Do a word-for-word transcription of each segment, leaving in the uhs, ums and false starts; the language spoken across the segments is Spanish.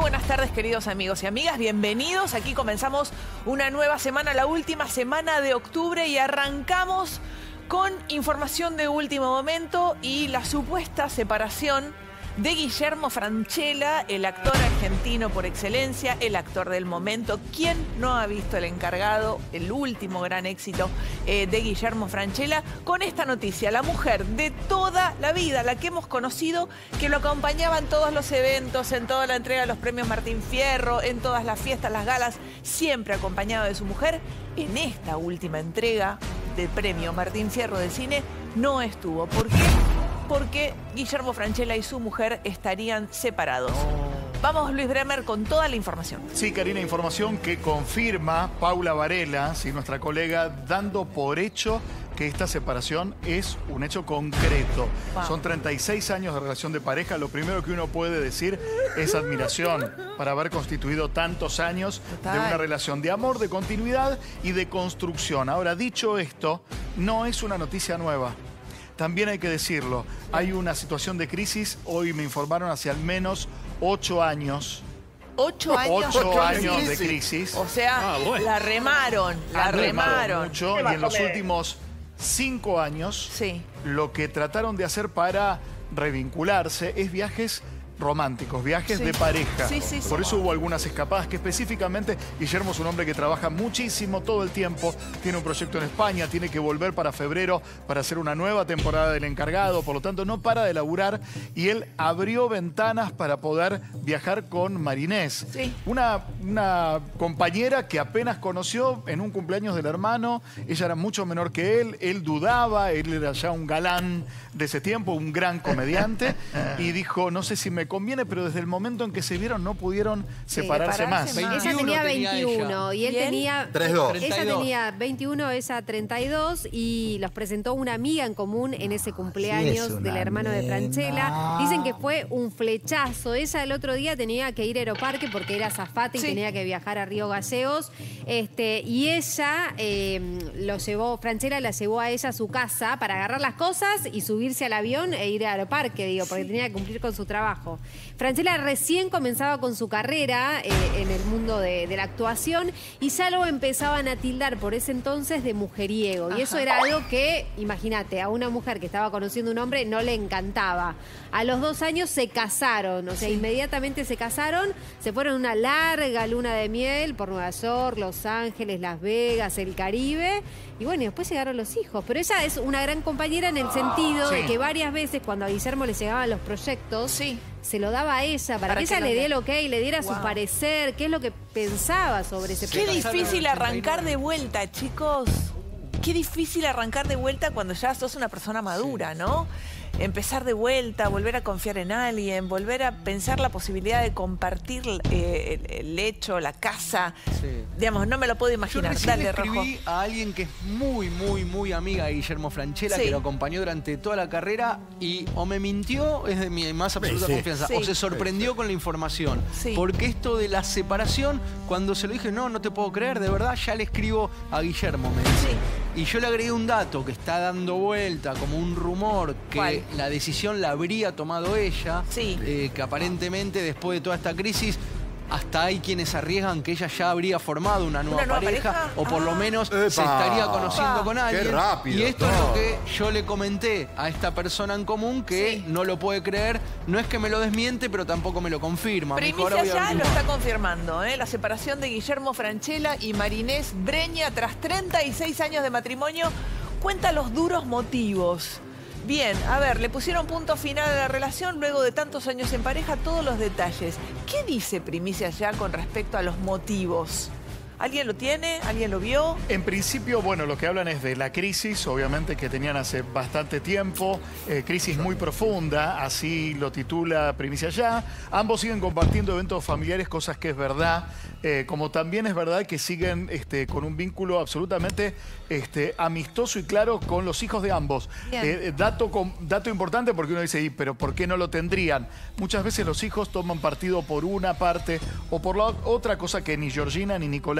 buenas tardes, queridos amigos y amigas. Bienvenidos. Aquí comenzamos una nueva semana, la última semana de octubre, y arrancamos con información de último momento y la supuesta separación de Guillermo Francella, el actor argentino por excelencia, el actor del momento. ¿Quién no ha visto El Encargado, el último gran éxito eh, de Guillermo Francella? Con esta noticia, la mujer de toda la vida, la que hemos conocido, que lo acompañaba en todos los eventos, en toda la entrega de los premios Martín Fierro, en todas las fiestas, las galas, siempre acompañado de su mujer, en esta última entrega del premio Martín Fierro de cine no estuvo. ¿Por qué? Porque Guillermo Francella y su mujer estarían separados. Oh. Vamos, Luis Bremer, con toda la información. Sí, Karina, información que confirma Paula Varela, ¿sí?, nuestra colega, dando por hecho que esta separación es un hecho concreto. Wow. Son treinta y seis años de relación de pareja. Lo primero que uno puede decir es admiración para haber constituido tantos años Total. de una relación de amor, de continuidad y de construcción. Ahora, dicho esto, no es una noticia nueva. También hay que decirlo, hay una situación de crisis, hoy me informaron, hace al menos ocho años. ¿Ocho años? Ocho años de crisis. O sea, ah, bueno. la remaron, la Han remaron. Mucho, y en los últimos cinco años, sí. lo que trataron de hacer para revincularse es viajes románticos, viajes sí. de pareja. Sí, sí, sí. Por eso hubo algunas escapadas que específicamente Guillermo es un hombre que trabaja muchísimo todo el tiempo, tiene un proyecto en España, tiene que volver para febrero para hacer una nueva temporada del Encargado, por lo tanto no para de laburar, y él abrió ventanas para poder viajar con Marinés, sí. una, una compañera que apenas conoció en un cumpleaños del hermano. Ella era mucho menor que él, él dudaba, él era ya un galán de ese tiempo, un gran comediante, y dijo, no sé si me conviene, pero desde el momento en que se vieron no pudieron separarse, sí, más. más. Ella tenía veintiuno y él ¿Bien? tenía... treinta y dos. Ella tenía veintiuno, ella treinta y dos, y los presentó una amiga en común en ese cumpleaños sí, del hermano nena. de Francella. Dicen que fue un flechazo. Ella el otro día tenía que ir a Aeroparque porque era azafata y sí. tenía que viajar a Río Gallegos. Este, y ella eh, lo llevó, Francella la llevó a ella a su casa para agarrar las cosas y subirse al avión e ir a Aeroparque, digo, porque sí. tenía que cumplir con su trabajo. Francella recién comenzaba con su carrera eh, en el mundo de, de la actuación, y ya lo empezaban a tildar por ese entonces de mujeriego. Ajá. Y eso era algo que, imagínate, a una mujer que estaba conociendo un hombre no le encantaba. A los dos años se casaron, o sea, sí. inmediatamente se casaron, se fueron una larga luna de miel por Nueva York, Los Ángeles, Las Vegas, el Caribe, y bueno, y después llegaron los hijos. Pero ella es una gran compañera en el sentido sí. de que varias veces cuando a Guillermo le llegaban los proyectos, sí. se lo daba a ella, para, para que ella le diera el ok, le diera wow. su parecer, qué es lo que pensaba sobre ese proyecto. Qué difícil arrancar de vuelta, chicos. Qué difícil arrancar de vuelta cuando ya sos una persona madura, sí. ¿no? Empezar de vuelta, volver a confiar en alguien, volver a pensar la posibilidad de compartir eh, el, el lecho, la casa. Sí. Digamos, no me lo puedo imaginar. Yo Dale, escribí Rojo. a alguien que es muy, muy, muy amiga de Guillermo Francella, sí. que lo acompañó durante toda la carrera, y o me mintió, es de mi más absoluta sí. confianza, sí. o se sorprendió sí. con la información. Sí. Porque esto de la separación, cuando se lo dije, no, no te puedo creer, de verdad, ya le escribo a Guillermo, me dice. Sí. Y yo le agregué un dato que está dando vuelta, como un rumor, que ¿cuál? La decisión la habría tomado ella, sí. eh, que aparentemente después de toda esta crisis, hasta hay quienes arriesgan que ella ya habría formado una nueva, ¿Una nueva pareja, pareja, o por ah. lo menos ¡epa! Se estaría conociendo ¡epa! Con alguien. ¡Qué rápido! Y esto todo. Es lo que yo le comenté a esta persona en común, que sí. no lo puede creer. No es que me lo desmiente, pero tampoco me lo confirma. Primicia ya lo está confirmando, ¿eh? La separación de Guillermo Francella y Marinés Breña tras treinta y seis años de matrimonio. Cuenta los duros motivos. Bien, a ver, le pusieron punto final a la relación luego de tantos años en pareja, todos los detalles. ¿Qué dice Primicia ya con respecto a los motivos? ¿Alguien lo tiene? ¿Alguien lo vio? En principio, bueno, lo que hablan es de la crisis, obviamente, que tenían hace bastante tiempo, eh, crisis muy profunda, así lo titula Primicia Ya. Ambos siguen compartiendo eventos familiares, cosas que es verdad, eh, como también es verdad que siguen este, con un vínculo absolutamente este, amistoso y claro con los hijos de ambos. Eh, dato, con, dato importante, porque uno dice, pero ¿por qué no lo tendrían? Muchas veces los hijos toman partido por una parte o por la otra, cosa que ni Georgina ni Nicolás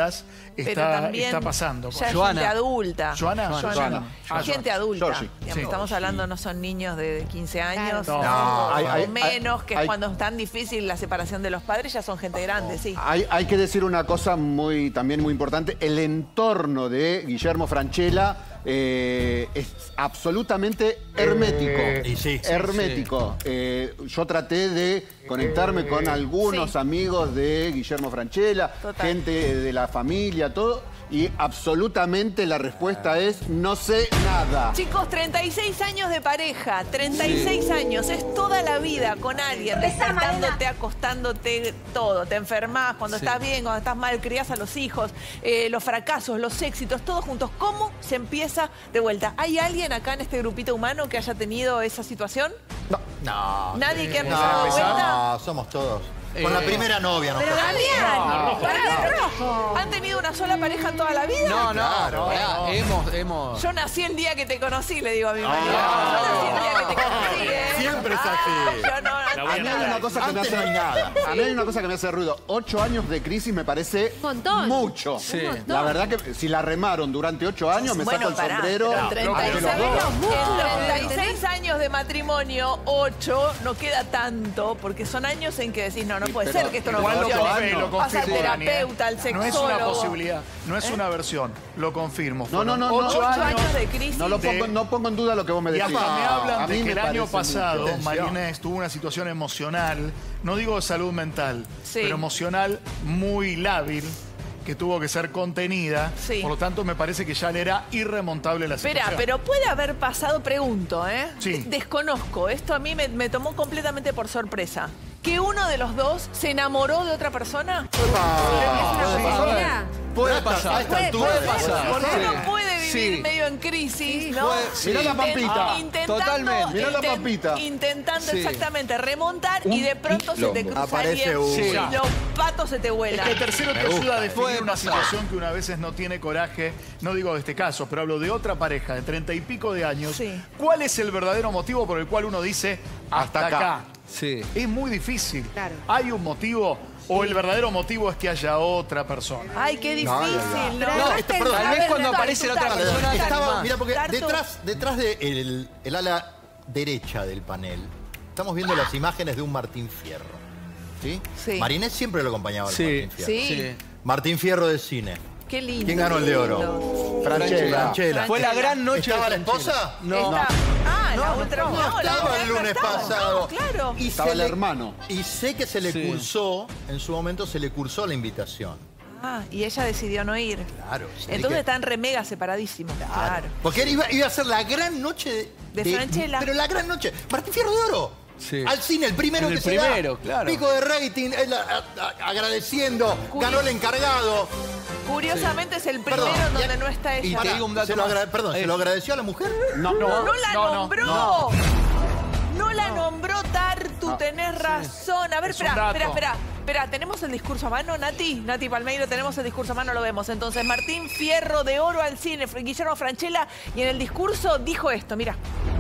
décadas está, está pasando. Ya es gente adulta. ¿Joana? Joana. Joana. Ah, gente adulta. Georgie. Digamos, Sí. estamos hablando, no son niños de quince años, No, o, no, o hay- hay- menos, que hay- cuando es tan difícil la separación de los padres, ya son gente grande, sí. Hay, hay que decir una cosa muy, también muy importante. El entorno de Guillermo Francella eh, es absolutamente hermético. Eh, y sí, sí, hermético. Eh, yo traté de conectarme con algunos Sí. amigos de Guillermo Francella, Total. gente de la familia, todo. Y absolutamente la respuesta es no sé nada. Chicos, treinta y seis años de pareja, treinta y seis años, es toda la vida con alguien, despertándote, acostándote, todo. Te enfermas, cuando Sí. estás bien, cuando estás mal, criás a los hijos, eh, los fracasos, los éxitos, todos juntos. ¿Cómo se empieza de vuelta? ¿Hay alguien acá en este grupito humano que haya tenido esa situación? No. ¿Nadie que ha No, empezado de vuelta? no, somos todos. Con la Eh, primera novia nos Pero pasó. Damián, Damián Rojo. ¿Han tenido una sola pareja toda la vida? No, no, Claro, pará, no. hemos, hemos... Yo nací el día que te conocí, le digo a mi marido. Ah. Yo nací el día que te conocí, ¿eh? Siempre es así. Ah, yo no, A mí hay una cosa que me Antes hace no hay nada. A mí hay una cosa que me hace ruido. Ocho años de crisis me parece Un montón. mucho. Sí. Un montón. La verdad que si la remaron durante ocho años, me Bueno, saco el pará, sombrero. pero en ante los treinta y seis, dos. en treinta y seis años de matrimonio, ocho, no queda tanto, porque son años en que decís, no, no puede pero ser que esto no Igual lo funcione. confirmo, lo Vas al confirmo, Dani, ¿eh? terapeuta, al No es una sexólogo. posibilidad, no es una versión, lo confirmo. No, no, no, Fueron no. ocho Ocho años, años de crisis. No, lo pongo, de- no pongo en duda lo que vos me y decís. hasta me A hablan de mí que me el año parece pasado mucho. Marinés tuvo una situación emocional, no digo de salud mental, Sí. pero emocional muy lábil, que tuvo que ser contenida. Sí. Por lo tanto, me parece que ya le era irremontable la situación. Espera, pero puede haber pasado, pregunto, ¿eh? Sí. De- Desconozco, esto a mí me, me tomó completamente por sorpresa. ¿Que uno de los dos se enamoró de otra persona? ¿Es una sí. posibilidad? Puede A esta pasar. altura, Puede puede pasar. Porque Sí. uno puede vivir Sí. medio en crisis, Sí. ¿no? Puede- sí. Mirá la pampita. Intentando, Totalmente. Mirá la inten- pampita. Intentando Sí. exactamente remontar y de pronto se te cruza Aparece alguien uno. y Sí. los patos se te Es vuelan. que el tercero te Me gusta. ayuda a definir Puede una pasar. situación que una veces no tiene coraje. No digo de este caso, pero hablo de otra pareja de treinta y pico de años. Sí. ¿Cuál es el verdadero motivo por el cual uno dice hasta, Hasta acá? acá? Sí. Es muy difícil. Claro. ¿Hay un motivo o el verdadero motivo es que haya otra persona? Ay, qué difícil, No, ¿no? no, este- perdón, tal vez cuando aparece la otra Tartu, persona, Tartu, Estaba, más. mira, porque Tartu. detrás, detrás del de el, el ala derecha del panel, estamos viendo las imágenes de un Martín Fierro. ¿Sí? Sí. Marinés siempre lo acompañaba al Sí. Martín Fierro. Sí. Sí. Martín Fierro del cine. Qué lindo. ¿Quién ganó el de oro? lindo. Francella. Franchella. Fue la gran noche ¿Estaba de la Franchella. esposa? No. Está- Ah, la No, otra no, la estaba otra el lunes estaba. pasado. No, claro. Y Estaba se el le- hermano. Y sé que se le Sí. cursó, en su momento se le cursó la invitación. Ah, y ella decidió no ir. Claro. sí, Entonces que- están re mega separadísimos. Claro. Porque él iba, iba a ser la gran noche de, De Franchella. Pero la gran noche. Martín Fierro de Oro. Sí. Al cine, el primero El que se primero, da. claro. Pico de rating, él a- a- agradeciendo, ganó el encargado. Curiosamente es el primero Perdón, en donde y- no está y ella. te digo un dato se lo más. agra- Perdón, ¿se Eh. lo agradeció a la mujer? No, No, no. no la no, no, nombró. no. No la nombró Tartu, tenés razón. A ver, Es un espera, dato. espera, espera. Espera, ¿tenemos el discurso a mano, Nati? Nati Palmeiro, tenemos el discurso a mano, lo vemos. Entonces, Martín Fierro de Oro al cine, Guillermo Francella, y en el discurso dijo esto, mira.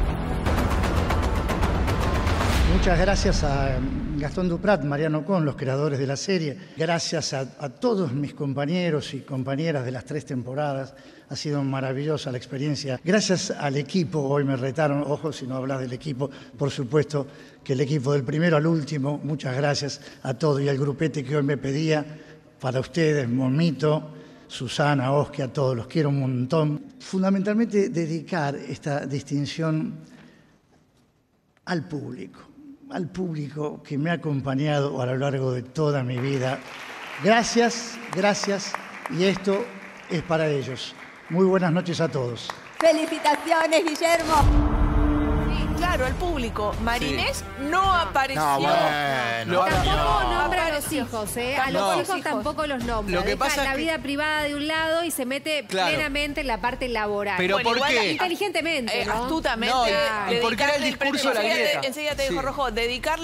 Muchas gracias a Gastón Duprat, Mariano Con, los creadores de la serie. Gracias a, a todos mis compañeros y compañeras de las tres temporadas. Ha sido maravillosa la experiencia. Gracias al equipo, hoy me retaron, ojo si no hablas del equipo, por supuesto que el equipo del primero al último, muchas gracias a todos y al grupete que hoy me pedía, para ustedes, Momito, Susana, Oski, a todos, los quiero un montón. Fundamentalmente dedicar esta distinción al público, al público que me ha acompañado a lo largo de toda mi vida. Gracias, gracias, y esto es para ellos. Muy buenas noches a todos. Felicitaciones, Guillermo. Sí, claro, el público. Marinés no apareció. No, bueno. Lo- Tampoco nombra a los Apareció. hijos, ¿eh? A No. los hijos Hijos. tampoco los nombra. Lo que Deja pasa es la que- vida privada de un lado y se mete Claro. plenamente en la parte laboral. Pero Bueno, ¿por igual qué? Inteligentemente, Eh, ¿no? astutamente. No, y dedicarle porque era el discurso de la enseguida te- grieta. Enseguida te dijo Sí. Rojo, dedicarle el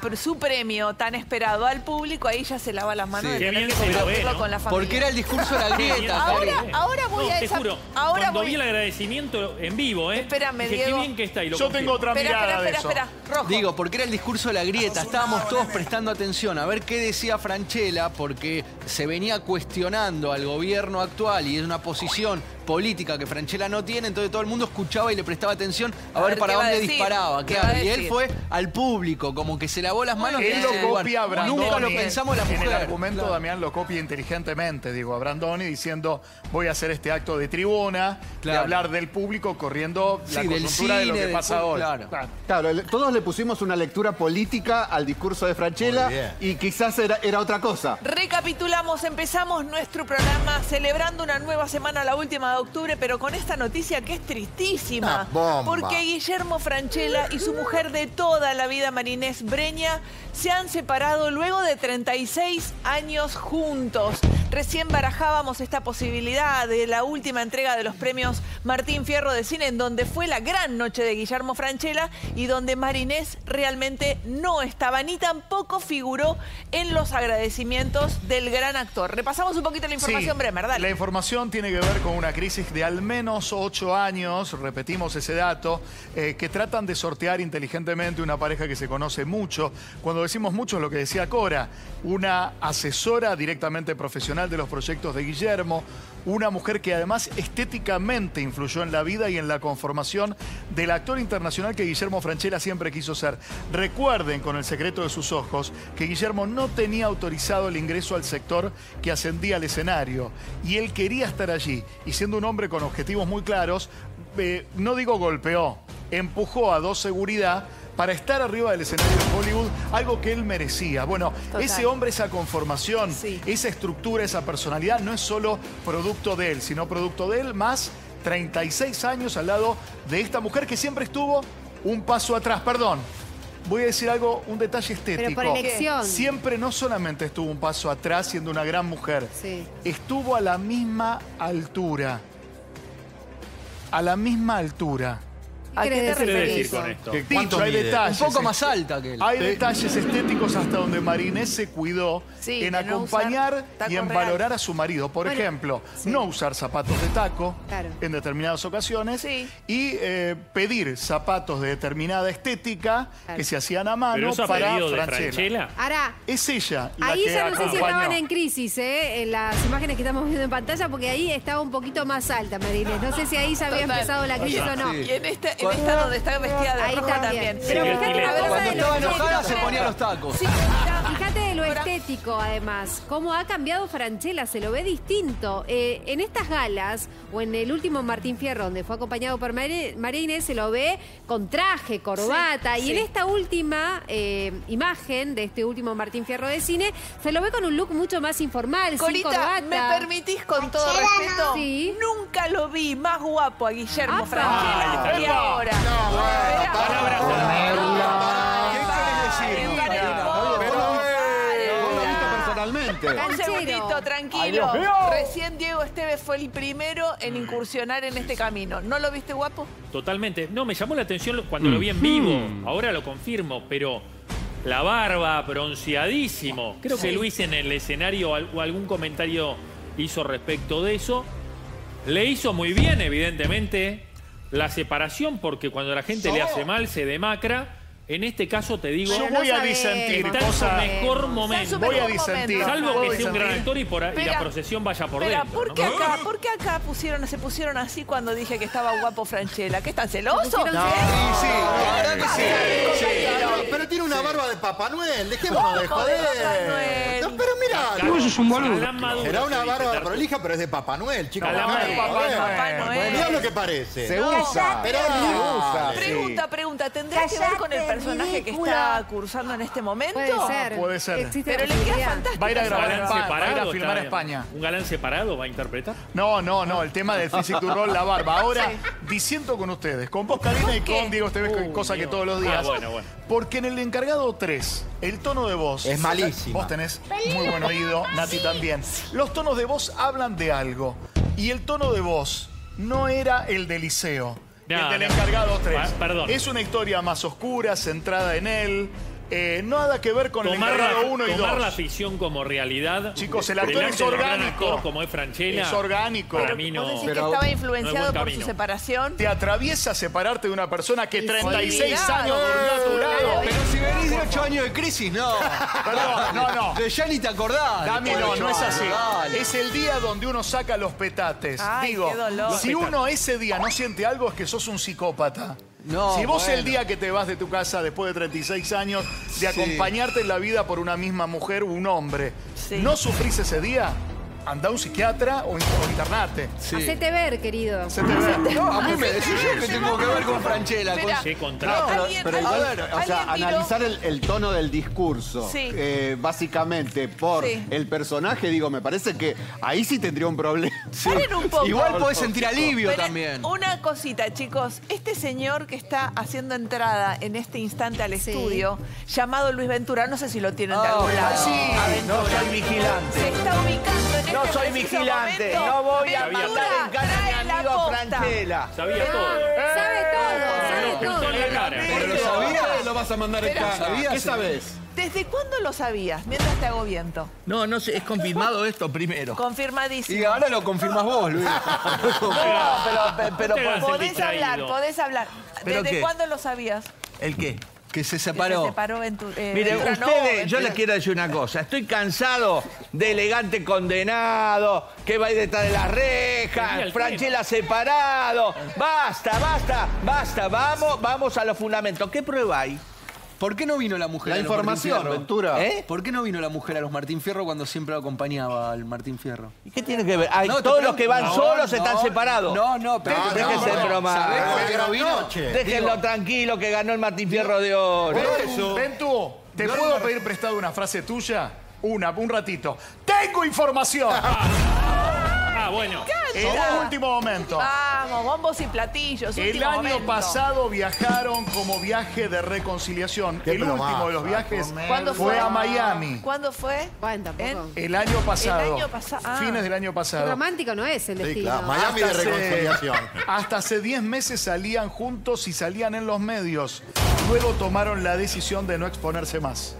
su premio tan esperado al público, ahí ya se lava las manos Sí. de Qué tener bien que se lo ve, compartirlo ¿no? con la familia. Porque era el discurso de la grieta. Ahora, ahora voy No, a te esa... juro, ahora cuando voy... vi el agradecimiento en vivo, ¿eh? Espérame, dije, Diego. qué bien que está y lo Yo confirmo. tengo otra Espera, mirada espera, de espera, eso. espera. Rojo. Digo, porque era el discurso de la grieta. Estábamos todos prestando atención a ver qué decía Franchella, porque se venía cuestionando al gobierno actual y es una posición política que Franchella no tiene, entonces todo el mundo escuchaba y le prestaba atención a, A ver, ver para qué va a dónde decir, disparaba. qué va Claro, a y él decir. fue al público, como que se lavó las manos. Él de lo ese lugar. copia a Brandoni. Nunca lo pensamos la En el mujer. argumento, Claro. Damián lo copia inteligentemente, digo, a Brandoni diciendo, voy a hacer este acto de tribuna, de Claro. hablar del público, corriendo Sí, la del coyuntura de lo cine, que del pasa fútbol, hoy. claro. Claro, el- todos le pusimos una lectura política al discurso de Franchella Muy bien. y quizás era, era otra cosa. Recapitulamos, empezamos nuestro programa celebrando una nueva semana, la última de octubre, pero con esta noticia que es tristísima. Una bomba. Porque Guillermo Franchella y su mujer de toda la vida, Marinés Breña, se han separado luego de treinta y seis años juntos. Recién barajábamos esta posibilidad de la última entrega de los premios Martín Fierro de Cine, en donde fue la gran noche de Guillermo Franchella y donde Marinés realmente no estaba, ni tampoco figuró en los agradecimientos del gran actor. Repasamos un poquito la información, Sí, Bremer, dale. La información tiene que ver con una crisis de al menos ocho años, repetimos ese dato, eh, que tratan de sortear inteligentemente una pareja que se conoce mucho. Cuando decimos mucho es lo que decía Cora, una asesora directamente profesional de los proyectos de Guillermo, una mujer que además estéticamente influyó en la vida y en la conformación del actor internacional que Guillermo Franchella siempre quiso ser. Recuerden, con El secreto de sus ojos, que Guillermo no tenía autorizado el ingreso al sector que ascendía al escenario y él quería estar allí y siendo un hombre con objetivos muy claros, eh, no digo golpeó, empujó a dos seguridad para estar arriba del escenario de Hollywood, algo que él merecía. Bueno, Total. ese hombre, esa conformación, Sí. esa estructura, esa personalidad, no es solo producto de él, sino producto de él más treinta y seis años al lado de esta mujer que siempre estuvo un paso atrás. Perdón, voy a decir algo, un detalle estético. Pero por elección. Siempre no solamente estuvo un paso atrás siendo una gran mujer, Sí. estuvo a la misma altura. A la misma altura. ¿A qué te ¿Qué quiere referís? decir con esto? Que ¿Cuánto dicho, hay mide? detalles. Un poco más alta que él. Hay Sí. detalles estéticos hasta donde Marinés se cuidó Sí, en de no acompañar usar tacos y en reales. valorar a su marido. Por Bueno, ejemplo, sí. no usar zapatos de taco Claro. en determinadas ocasiones Sí. y eh, pedir zapatos de determinada estética Claro. que se hacían a Pero mano eso ha para pedido de Franchella. Franchella. Ahora, Es ella la ahí que ya no sé si acompañó. estaban en crisis, ¿eh? En las imágenes que estamos viendo en pantalla, porque ahí estaba un poquito más alta, Marinés. No sé si ahí ya había Total. empezado la crisis o no. Y en esta, en esta donde está vestida de Ahí rojo también. también. Pero Sí, fíjate el una estilete. cosa Cuando de lo estaba estético. enojada se ponía los tacos. Sí, mirá. Fíjate de lo Pero- estético, además, cómo ha cambiado Franchella, se lo ve distinto. Eh, en estas galas, o en el último Martín Fierro, donde fue acompañado por Mari- Marinés, se lo ve con traje, corbata. Sí, y sí. en esta última eh, imagen de este último Martín Fierro de cine, se lo ve con un look mucho más informal, sin Corita, corbata. ¿me permitís con todo respeto? Sí. Nunca lo vi más guapo a Guillermo Apa. Franchella que ¡Epa! ahora. No, bueno, Esperá. Palabras ¿Qué querés decir? Pare, pare, Pero, pare, pero, pare, Vos lo viste pará. personalmente. Un Canchero. segundito, Ay, tranquilo. Dios mío. Recién Diego Esteves fue el primero en incursionar en este camino. ¿No lo viste guapo? Totalmente. No, me llamó la atención cuando lo vi en vivo. Ahora lo confirmo, pero la barba, bronceadísimo. Creo que Sí. Luis en el escenario al- o algún comentario hizo respecto de eso. Le hizo muy bien, evidentemente, la separación, porque cuando la gente le hace mal, se demacra. En este caso, te digo, Yo Bueno, voy no a sabemos. disentir, está en su cosa- mejor Está en momento. su Voy a mejor disentir. momento. Salvo Puedo que sea un gran disentir. actor y, por, y Espera. la procesión vaya por Espera, dentro. ¿por ¿no? qué acá, ¿por qué acá pusieron, se pusieron así cuando dije que estaba guapo Franchella? ¿Qué están celosos? pusieron ¿Eh? Sí, sí, la verdad que sí. Ay, Sí, compañero. pero, pero tiene una barba de Papá Noel, dejémonos de ¿Cómo de Papá joder. Noel? No, pero mirá, Galán Maduro, será una se dice, barba Tartu. prolija, pero es de Papá Noel, chicos. Galán No, Maduro. Papá Noel. Papá Noel. Mirá lo que parece. Se usa. Pero se no. usa. Pregunta, pregunta, ¿tendrá que ver con el Cállate, personaje que ridícula. está cursando en este momento? Puede ser. puede ser. Existe Pero la le queda posibilidad. fantástico. Va a ir a ¿Un grabar galán en España, va a ir separado? a filmar a está- España. ¿Un galán separado va a interpretar? No, no, no, el tema del physique du rol, la barba. Ahora, disiento con ustedes, con vos, Karina, y ¿Por qué? con Diego Esteves, Uh, cosa que Dios. todos los Ah, días. bueno, bueno. Porque en el encargado tres, el tono de voz... Es malísima. Vos tenés muy buen oído, Nati también. Los tonos de voz hablan de algo. Y el tono de voz no era el de Liceo, No, el del no. encargado tres. Pa- perdón. Es una historia más oscura, centrada en él. Eh, nada que ver con tomar el encargado uno y tomar dos. la ficción como realidad. Chicos, el actor es orgánico. Actor como es Franchella. Es orgánico. Para mí no. ¿Vos decís pero, que estaba influenciado no por su separación? Te atraviesa separarte de una persona que treinta y seis sí, años durmió a tu lado. Pero si venís de ocho años de crisis, no. Perdón, no, no. De ya ni te acordás. Dami, no, no es así. Es el día donde uno saca los petates. Ay, Digo, qué dolor. si uno ese día no siente algo es que sos un psicópata. No, si vos bueno. el día que te vas de tu casa después de treinta y seis años de acompañarte sí. en la vida por una misma mujer o un hombre, sí. ¿no sufrís ese día? Anda a un psiquiatra o, o internate. Sí. Hacete ver, querido. Hacete ver. No, a mí me decís yo que tengo que ver con Franchella. Con... Sí, contrato. No, pero, ¿Alguien, pero igual, alguien, o sea, ¿alguien analizar el, el tono del discurso, sí. eh, básicamente por sí. el personaje, digo, me parece que ahí sí tendría un problema. Sí. Un poco. Igual podés sentir alivio pero también. Una cosita, chicos. Este señor que está haciendo entrada en este instante al sí. estudio, llamado Luis Ventura, no sé si lo tienen de Oh, algún lado. sí. No soy vigilante. Se está ubicando en No este soy preciso vigilante. momento. No voy a Ventura, mandar en cara a trae mi la amigo posta. Franchella. Sabía todo. Sabe todo, sabe No, todo. la cara. Pero lo sabías. lo vas a mandar en Pero- cara? ¿Sabías? ¿Qué sabes? ¿Desde cuándo lo sabías? Mientras te hago viento. No, no sé, es confirmado esto primero. Confirmadísimo. Y ahora lo confirmas vos, Luis. No, pero, pero, No te hagas el Podés distraído. hablar, podés hablar. ¿Pero ¿Desde qué? cuándo lo sabías? ¿El qué? Que se Que separó. se separó Ventura. Eh, Miren, Ventura, no, ustedes, yo Ventura. les quiero decir una cosa. Estoy cansado de elegante condenado, que va a ir detrás de las Venía rejas, el Franchella separado. Basta, basta, basta. Vamos, vamos a los fundamentos. ¿Qué prueba hay? ¿Por qué no vino la mujer La a los información, Martín Fierro? Ventura. ¿Eh? ¿Por qué no vino la mujer a los Martín Fierro cuando siempre lo acompañaba al Martín Fierro? ¿Y qué tiene que ver? Ay, No, te todos pregunto- los que van no, solos no, están separados. No, no, pero... No, déjense no, de bromar. ¿sabés por qué no No, vino? che. Déjenlo tranquilo que ganó el Martín Fierro de oro. Ventu, Ventu, ¿te puedo pedir prestado una frase tuya? Una, un ratito. ¡Tengo información! Ah, bueno. En un último momento. Vamos, bombos y platillos. El último año momento. pasado viajaron como viaje de reconciliación. Qué El último plomazo, de los viajes a comer. ¿Cuándo fue fue? a Miami. ¿Cuándo fue? Bueno, tampoco. En- El año pasado. El año pasa- ah. Fines del año pasado. Romántico no es el Sí, destino. claro. Miami de Hasta hace- reconciliación. Hasta hace diez meses salían juntos y salían en los medios. Luego tomaron la decisión de no exponerse más.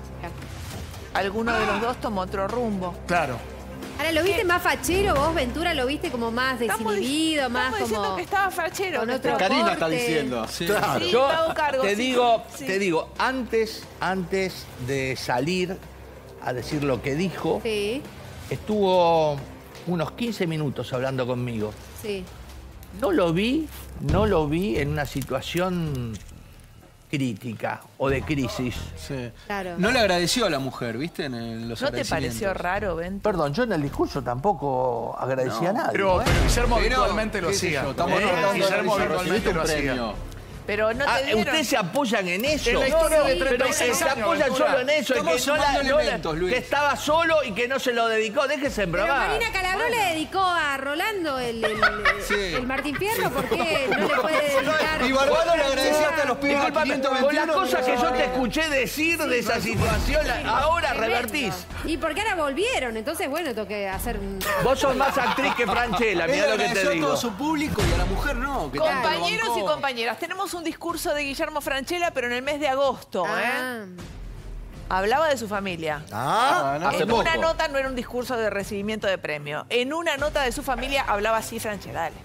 Alguno de los dos tomó otro rumbo. Claro. Ahora, ¿lo viste más fachero vos, Ventura? ¿Lo viste como más Estamos desinhibido, dic- más estamos diciendo como... que estaba fachero. con que otro estaba- Karina está corte? diciendo. Sí. Claro. Sí, Yo me hago cargo, te sí. digo, Sí. te digo, antes, antes de salir a decir lo que dijo, Sí, estuvo unos quince minutos hablando conmigo. sí. No lo vi, no lo vi en una situación crítica o de crisis. Sí. Claro. No le agradeció a la mujer, ¿viste? En el- los ¿No te agradecimientos. pareció raro, Ventura? Perdón, yo en el discurso tampoco agradecí a nadie. Pero, pero Guillermo Pero, habitualmente lo qué sé hacía. yo, estamos ¿Eh? tratando de Guillermo recibir habitualmente un lo hacía. premio. Pero no te Ah, dieron... ¿ustedes se apoyan en eso? En la historia de pero treinta y seis se años, apoyan Ventura. solo en eso, en Estamos que, no la- sumando no la- elementos, Luis. que estaba solo y que no se lo dedicó. Déjense en Pero bromar. Marina Calabró le dedicó a Rolando el, el, Sí. el Martín Fierro, ¿por qué no le puede dedicar? Y Barbado le agradecía hasta los pibes Disculpame, quinientos con las veintiuno, cosas que yo te pero- escuché decir de esa situación, ahora Tremendo. revertís. Y porque ahora volvieron, entonces bueno, tengo que hacer un... Vos sos más actriz que Franchella, Él mirá lo que agradeció te a digo. todo su público y a la mujer no. Que tanto lo Compañeros y bancó. compañeras, tenemos un discurso de Guillermo Franchella, pero en el mes de agosto, ¿eh? Ah, Hablaba de su familia. Ah, no. Hace En poco. una nota no era un discurso de recibimiento de premio. En una nota de su familia hablaba así Franchella. Dale.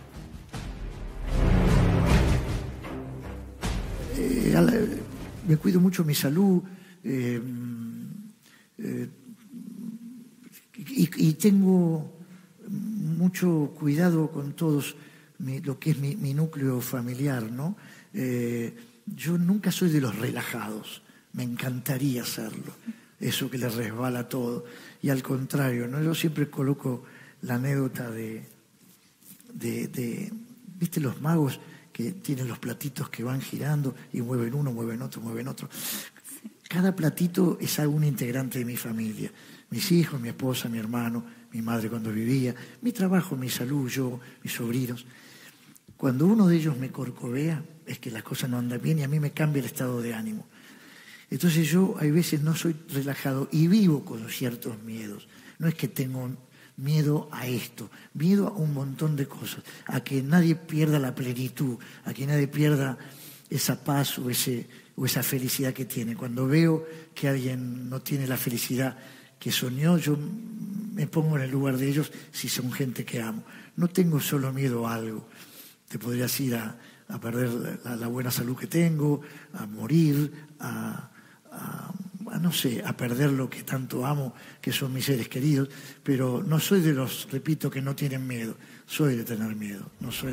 Eh, a la- me cuido mucho mi salud eh, eh, y, y tengo mucho cuidado con todos mi- lo que es mi, mi núcleo familiar, ¿no? Eh, yo nunca soy de los relajados, me encantaría hacerlo, eso que les resbala todo. Y al contrario, ¿no? Yo siempre coloco la anécdota de, de, de ¿viste los magos que tienen los platitos que van girando y mueven uno, mueven otro, mueven otro? Cada platito es algún integrante de mi familia. Mis hijos, mi esposa, mi hermano, mi madre cuando vivía, mi trabajo, mi salud, yo, mis sobrinos. Cuando uno de ellos me corcovea, es que las cosas no andan bien y a mí me cambia el estado de ánimo. Entonces yo, hay veces, no soy relajado y vivo con ciertos miedos. No es que tengo miedo a esto, miedo a un montón de cosas, a que nadie pierda la plenitud, a que nadie pierda esa paz o ese, o esa felicidad que tiene. Cuando veo que alguien no tiene la felicidad que soñó, yo me pongo en el lugar de ellos si son gente que amo. No tengo solo miedo a algo. Te podrías ir a, a perder la, la buena salud que tengo, a morir, a, a, a, no sé, a perder lo que tanto amo, que son mis seres queridos, pero no soy de los, repito, que no tienen miedo. Soy de tener miedo, no soy...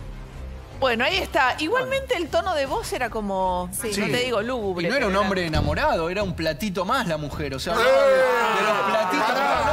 Bueno, ahí está. Igualmente el tono de voz era como, sí. no te digo lúgubre. Y no era un hombre enamorado, era un platito más la mujer. O sea, hablaba de, de los platitos.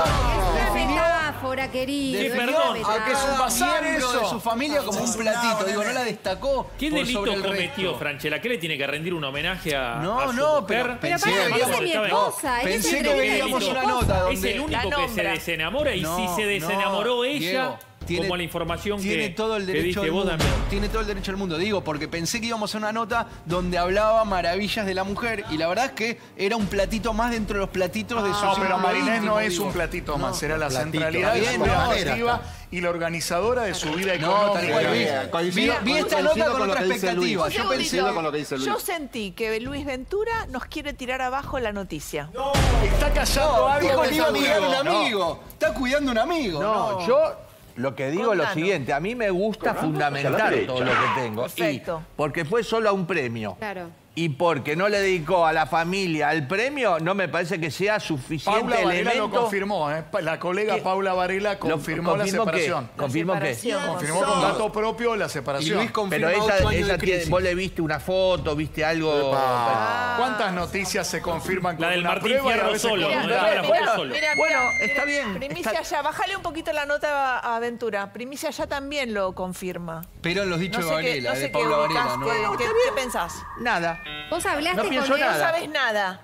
Es una metáfora, querido. Sí, perdón, a que es un bazar eso. De su familia como un platito. Digo, no la destacó. ¿Qué delito cometió Franchella? ¿Qué le tiene que rendir un homenaje a, no, a su no, mujer? pero, pero pensé, para, esa es mi esposa. Pensé que veíamos una nota donde... Es el único que se desenamora y no, si se desenamoró no, ella... Diego. Tiene, como la información tiene que, todo el derecho que del mundo. También. Tiene todo el derecho del mundo, digo, porque pensé que íbamos a una nota donde hablaba maravillas de la mujer y la verdad es que era un platito más dentro de los platitos de su No, pero Marinés no es digo. un platito no, más, era la platito. centralidad de su no, narrativa y la organizadora de su vida no, tal cual, económica. vi, vi, vi esta nota con otra perspectiva. Yo, pensé, con lo que dice Luis. Yo sentí que Luis Ventura nos quiere tirar abajo la noticia. No, está callando no, algo. Dijo que iba a cuidar a un amigo. No. Está cuidando a un amigo. No, no. yo... Lo que digo es lo siguiente, a mí me gusta fundamentar todo lo que tengo. Perfecto. Y porque fue solo a un premio. Claro. Y porque no le dedicó a la familia el premio, no me parece que sea suficiente Paula Varela elemento. lo confirmó, ¿eh? La colega ¿Qué? Paula Varela confirmó, ¿Confirmó la separación. Qué? ¿Confirmó la separación. qué? Confirmó con dato propio la separación. Y Luis Pero ella, ella tiene, vos le viste una foto, viste algo... Ah. ¿Cuántas noticias se confirman con la del una Martín prueba y a Fierro veces solo? con ¿no? un La dato? de la foto solo. Mira, Bueno, mira, está bien. Primicia Está... ya, bájale un poquito la nota a Ventura. Primicia ya también lo confirma. Pero en los dichos no sé de qué, Varela, no sé de qué Paula Varela, ubicás, ¿no? ¿Qué, qué, ¿Qué pensás? Nada. Vos hablaste No con pienso él. nada. No sabés nada.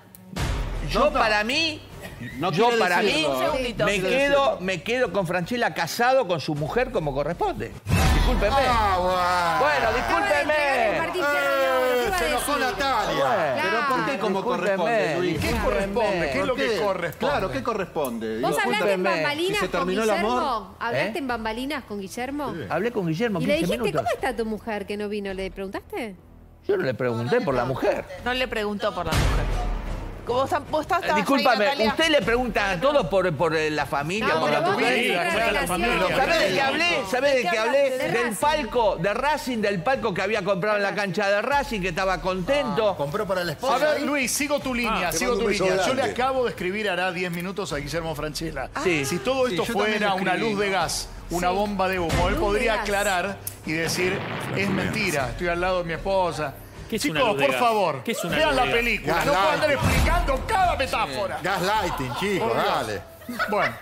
Yo para mí, No yo quiere para mí decirlo. Un segundito. me quedo, me quedo con Franchella casado con su mujer como corresponde. Discúlpeme. Ah, Bueno, Acaba de entregar el discúlpeme. Martín Fierro de Oro, ¿qué iba a se enojó decir? Natalia. Pero ¿por qué como Discúlpeme, corresponde, Luis? ¿Qué discúlpeme. corresponde? ¿Qué es lo ¿Por que corresponde? Claro, ¿qué corresponde? ¿Vos Digo, hablaste en discúlpeme, bambalinas si se con terminó el Guillermo? amor. ¿Hablaste ¿Eh? en bambalinas con Guillermo? Hablé con Guillermo Y le quince dijiste, minutos. ¿cómo está tu mujer que no vino? ¿Le preguntaste? Yo no le pregunté por la mujer. No le preguntó por la mujer. Vos, vos estás, Eh, discúlpame, ahí, usted le pregunta a todos por, por eh, la familia, No, por pero la vos mujer. tenés una claro, la relación. familia. ¿Sabés de qué hablé? ¿Sabés de qué hablé? De Del Racing. palco, de Racing, del palco que había comprado en la cancha de Racing, que estaba contento. Compró para la esposa. A ver, Luis, sigo tu línea, Ah, te sigo mando tu un beso línea. Yo le grande. acabo de escribir hará diez minutos a Guillermo Franchella. Sí. Si todo Sí, esto yo también fuera le una escribí, luz de ¿no? gas, una Sí. bomba de humo, Una él luz de podría gas. aclarar y decir, es mentira, estoy al lado de mi esposa. ¿Qué es una Chicos, luz de por gas? favor, ¿Qué es una vean luz la de gas? película. No Gaslighting. puedo andar explicando cada metáfora. Gaslighting, chicos, Por Dios. dale. Bueno.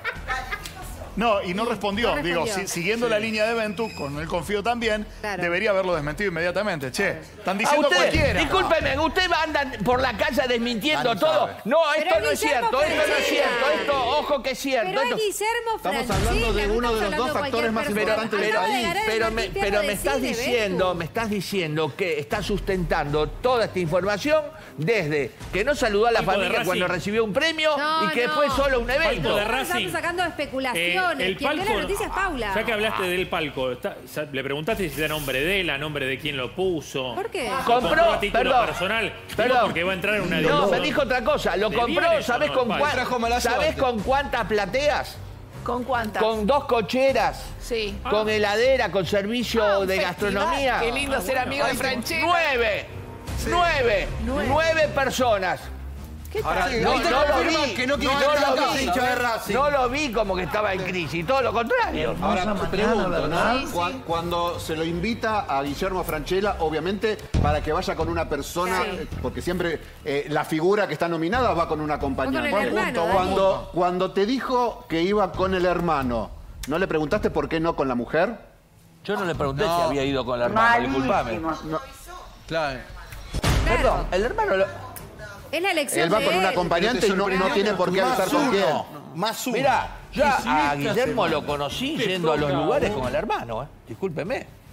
No, y no respondió. no Digo, respondió. si- siguiendo la línea de Ventu, con él confío también, Claro. debería haberlo desmentido inmediatamente. Che, están A diciendo usted, cualquiera. discúlpeme, usted anda por la calle desmintiendo Dani todo. sabe. No, esto Pero no es Guillermo cierto, esto no es Franchella. cierto, esto, ojo que es cierto. Pero es esto- Guillermo Estamos Franchella, hablando de no uno de estamos los dos hablando de factores más cualquier importantes del persona. Acaba de país. ganar el Pero me, Martín Fierro pero me de estás cine, diciendo, Betu. me estás diciendo que estás sustentando toda esta información desde que no saludó a la Palco de familia Racing. cuando recibió un premio No, y que no. fue solo un evento. Palco de Estamos Racing. sacando especulaciones. Eh, el Quien ve palco, la noticia es Paula. Ya que hablaste del palco, está- sa- le preguntaste si era nombre de él, a nombre de quién lo puso. ¿Por qué? ¿O Compró, a título perdón, personal. Digo, perdón. porque va a entrar en una No, discusión. me dijo otra cosa. Lo ¿De compró, bienes o ¿sabés no, con, el cuán- palco? Trajo mala ¿sabés suerte. con cuántas plateas? ¿Con cuántas? Con dos cocheras, Sí. con heladera, con servicio Ah, un de festival. gastronomía. Qué lindo ser amigo de Franchella. Nueve, nueve, Nueve. nueve personas. ¿Qué Ahora, tal? no, Ahí te no lo confirman vi, que no quiere no estar lo acá, vi, hincha de Racing. no lo vi como que estaba en crisis, todo lo contrario. Ahora te pregunto, ¿no? Sí, sí. Cuan- Cuando se lo invita a Guillermo Franchella, obviamente para que vaya con una persona, Sí. eh, porque siempre eh, la figura que está nominada va con un acompañante. Va con el Buen hermano, punto. Dani. Cuando, cuando te dijo que iba con el hermano, ¿no le preguntaste por qué no con la mujer? Yo no le pregunté No. si había ido con la hermana, disculpame. Claro. Perdón, el hermano lo... Es la elección Él va de con un él. acompañante y no, no tiene por qué avisar con quién. Más uno. Mirá, yo Y si a esta Guillermo semana lo conocí te yendo a los toca a lugares vos. con el hermano, ¿eh? Discúlpeme.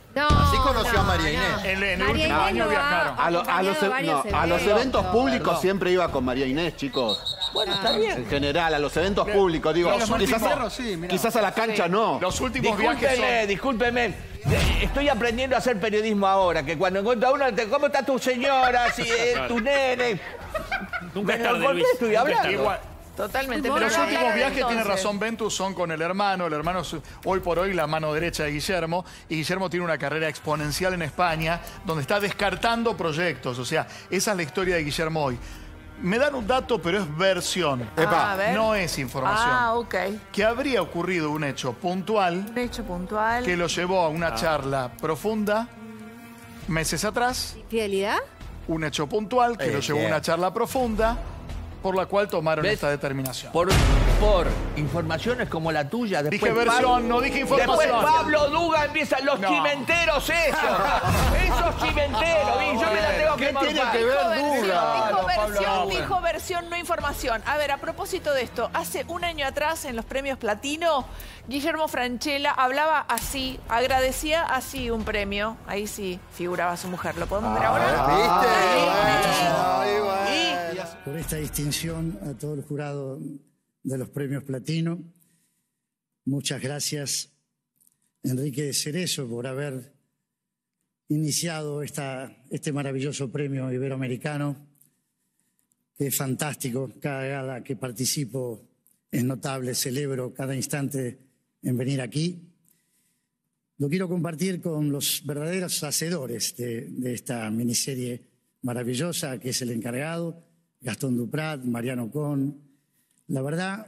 No, Así conoció no, a María Inés. no. En, en el María último Inés año lo viajaron. ha A, lo- a los, acompañado no, varios a los eventos. eventos públicos Perdón. siempre iba con María Inés, chicos. Bueno, está bien. En general, a los eventos públicos, digo, los quizás, últimos- a, sí, mirá. quizás a la cancha no. Los últimos viajes Discúlpeme, son... discúlpeme. Eh, Estoy aprendiendo a hacer periodismo ahora, que cuando encuentro a uno, te- ¿cómo está tu señora? Si, eh, tu nene. Nunca es Me tarde, lo Luis. estoy Nunca es hablando. tarde. Igual, Totalmente. Los los Pero últimos hablar viajes, tiene entonces. razón Ventus, son con el hermano. El hermano es hoy por hoy la mano derecha de Guillermo. Y Guillermo tiene una carrera exponencial en España, donde está descartando proyectos. O sea, esa es la historia de Guillermo hoy. Me dan un dato, pero es versión. Ah, a ver. No es información. Ah, ok. Que habría ocurrido un hecho puntual Un hecho puntual. que lo llevó a una charla profunda meses atrás. ¿Fidelidad? Un hecho puntual que Eh, lo llevó a bien. una charla profunda, por la cual tomaron ¿Ves? esta determinación. Por, por informaciones como la tuya. Después Dije versión, Pablo- no dije información. Después Pablo Duga empieza, los No. chimenteros esos. Esos chimenteros. Y yo me la tengo que ¿Qué tiene morfar. que ver Dijo versión, Duga? dijo Pablo, versión, Pablo. dijo versión, no información. A ver, a propósito de esto, hace un año atrás en los premios Platino, Guillermo Francella hablaba así, agradecía así un premio. Ahí sí figuraba su mujer. ¿Lo podemos ver ahora? ¿Viste? Ahí, Ay, bueno. Por esta distinción a todo el jurado de los premios Platino. Muchas gracias, Enrique Cerezo, por haber iniciado esta, este maravilloso premio iberoamericano, que es fantástico. Cada gala que participo es notable, celebro cada instante en venir aquí. Lo quiero compartir con los verdaderos hacedores de, de esta miniserie maravillosa, que es el encargado, Gastón Duprat, Mariano Con. La verdad,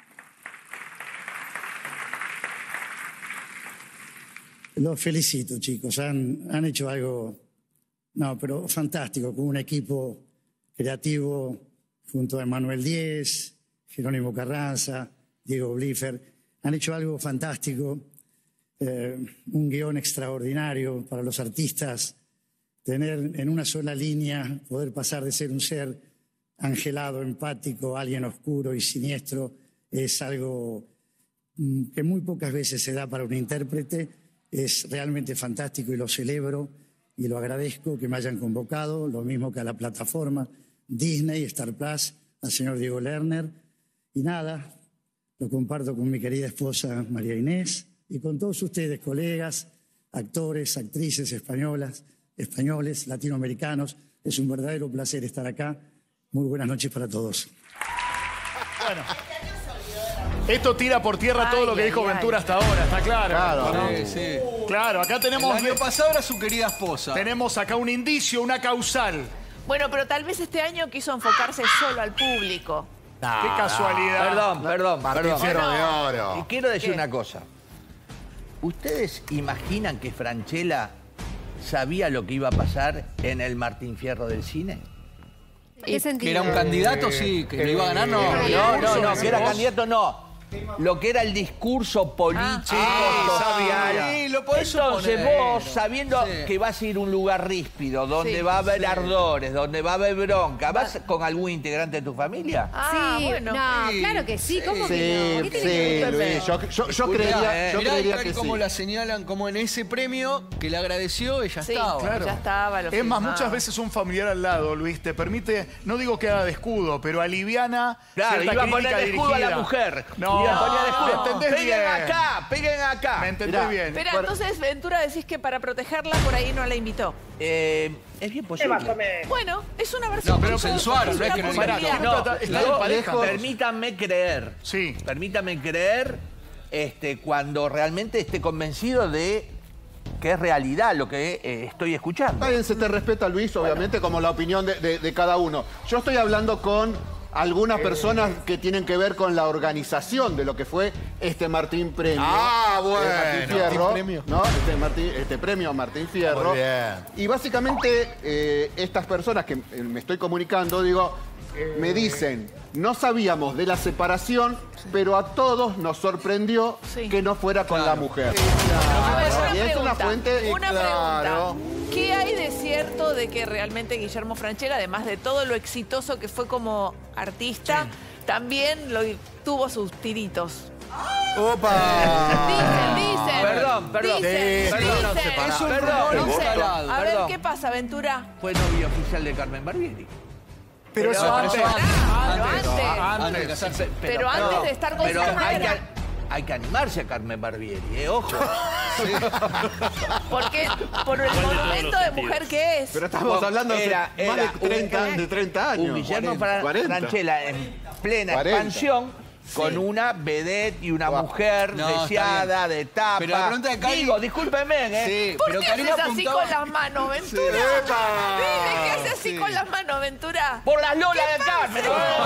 los felicito, chicos. Han, han hecho algo, no, pero fantástico, con un equipo creativo junto a Manuel Díez, Jerónimo Carranza, Diego Bliffer. Han hecho algo fantástico, eh, un guión extraordinario para los artistas. Tener en una sola línea, poder pasar de ser un ser angelado, empático, alguien oscuro y siniestro, es algo mm, que muy pocas veces se da para un intérprete. Es realmente fantástico y lo celebro y lo agradezco que me hayan convocado, lo mismo que a la plataforma Disney, Star Plus, al señor Diego Lerner. Y nada, lo comparto con mi querida esposa María Inés y con todos ustedes, colegas, actores, actrices españolas, españoles, latinoamericanos. Es un verdadero placer estar acá. Muy buenas noches para todos. Bueno, esto tira por tierra Ay, todo lo que ay, dijo ay. Ventura hasta ahora, está claro. Claro. ¿no? Sí, sí. Claro, acá El tenemos, año pasado era su querida esposa. tenemos acá un indicio, una causal. Bueno, pero tal vez este año quiso enfocarse solo al público. Qué casualidad. Perdón, perdón, Martín perdón. Fierro de Y Oro. quiero decir ¿Qué? una cosa. ¿Ustedes imaginan que Francella sabía lo que iba a pasar en el Martín Fierro del cine? ¿En qué Que sentido? era un candidato, sí, que lo iba a ganar, no. No, no, no, que era candidato, no. Lo que era el discurso político, social. Sí, lo podés Entonces suponer. vos, sabiendo Sí. que vas a ir a un lugar ríspido, donde Sí, va a haber sí. ardores, donde va a haber bronca, ¿vas con algún integrante de tu familia? Ah, sí, bueno. no, Sí. claro que sí, ¿cómo Sí, que no? ¿Qué tiene que sí, ver? Luis, yo, yo- yo Disculpa, creería, eh. yo Mirá, creería tal que como sí. la señalan, como en ese premio que le agradeció, ella Sí, estaba. Claro. ya estaba. Lo Es más, firmaba. muchas veces un familiar al lado, Luis, te permite, no digo que haga de escudo, pero aliviana Claro, cierta iba a poner crítica de escudo a la dirigida. mujer. No, Iba a poner de escudo. ¿me entendés Peguen bien? acá, peguen acá. ¿Me entendés Mirá, bien? Espera, Bueno. entonces Ventura decís que para protegerla por ahí no la invitó. Eh, es bien posible. Bueno, es una versión. No, pero con todo- consensuaron, es no es una que no le posibilidad. invitaron. No, Está- está yo- en pareja. lejos- permítanme creer. Sí. Permítanme creer este, cuando realmente esté convencido de que es realidad lo que eh, estoy escuchando. Está bien, se te respeta, Luis, obviamente, como la opinión de, de- de cada uno. Yo estoy hablando con algunas personas que tienen que ver con la organización de lo que fue este Martín Premio. Ah, bueno. Eh, Martín Fierro, Martín Premio. ¿no? Este, Martín- este premio Martín Fierro. Muy bien. Y básicamente eh, estas personas que eh, me estoy comunicando, digo, me dicen, no sabíamos de la separación, pero a todos nos sorprendió Sí. que no fuera con la mujer. A ver, una Y es una pregunta, fuente... Una claro. pregunta. ¿Qué hay de cierto de que realmente Guillermo Francella, además de todo lo exitoso que fue como artista, también lo, tuvo sus tiritos? ¡Opa! Dicen, dicen. Perdón, perdón. Dicen, Perdón, dicen. es un Perdón, rumor instalado. A ver, Perdón. ¿qué pasa, Ventura? Fue novio oficial de Carmen Barbieri. Pero eso Pero antes. Claro, Antes, antes. antes de casarse. Pero antes de estar con Pero Carmen. hay que, hay que animarse a Carmen Barbieri, ¿eh? Ojo. Porque por el monumento de mujer que es. Pero estamos hablando de Era- más de era treinta, un- de treinta años. Un Guillermo Fra- cuarenta. Franchella en plena cuarenta. expansión con una vedette y una Guau. mujer No, está deseada, de tapa. Pero la pregunta de Cari- Digo, discúlpenme, ¿eh? Sí, ¿Por pero qué Karina haces así apuntaba... con las manos, Ventura? Dime, ¿qué haces así con las manos, Ventura? Por las lolas de Carmen.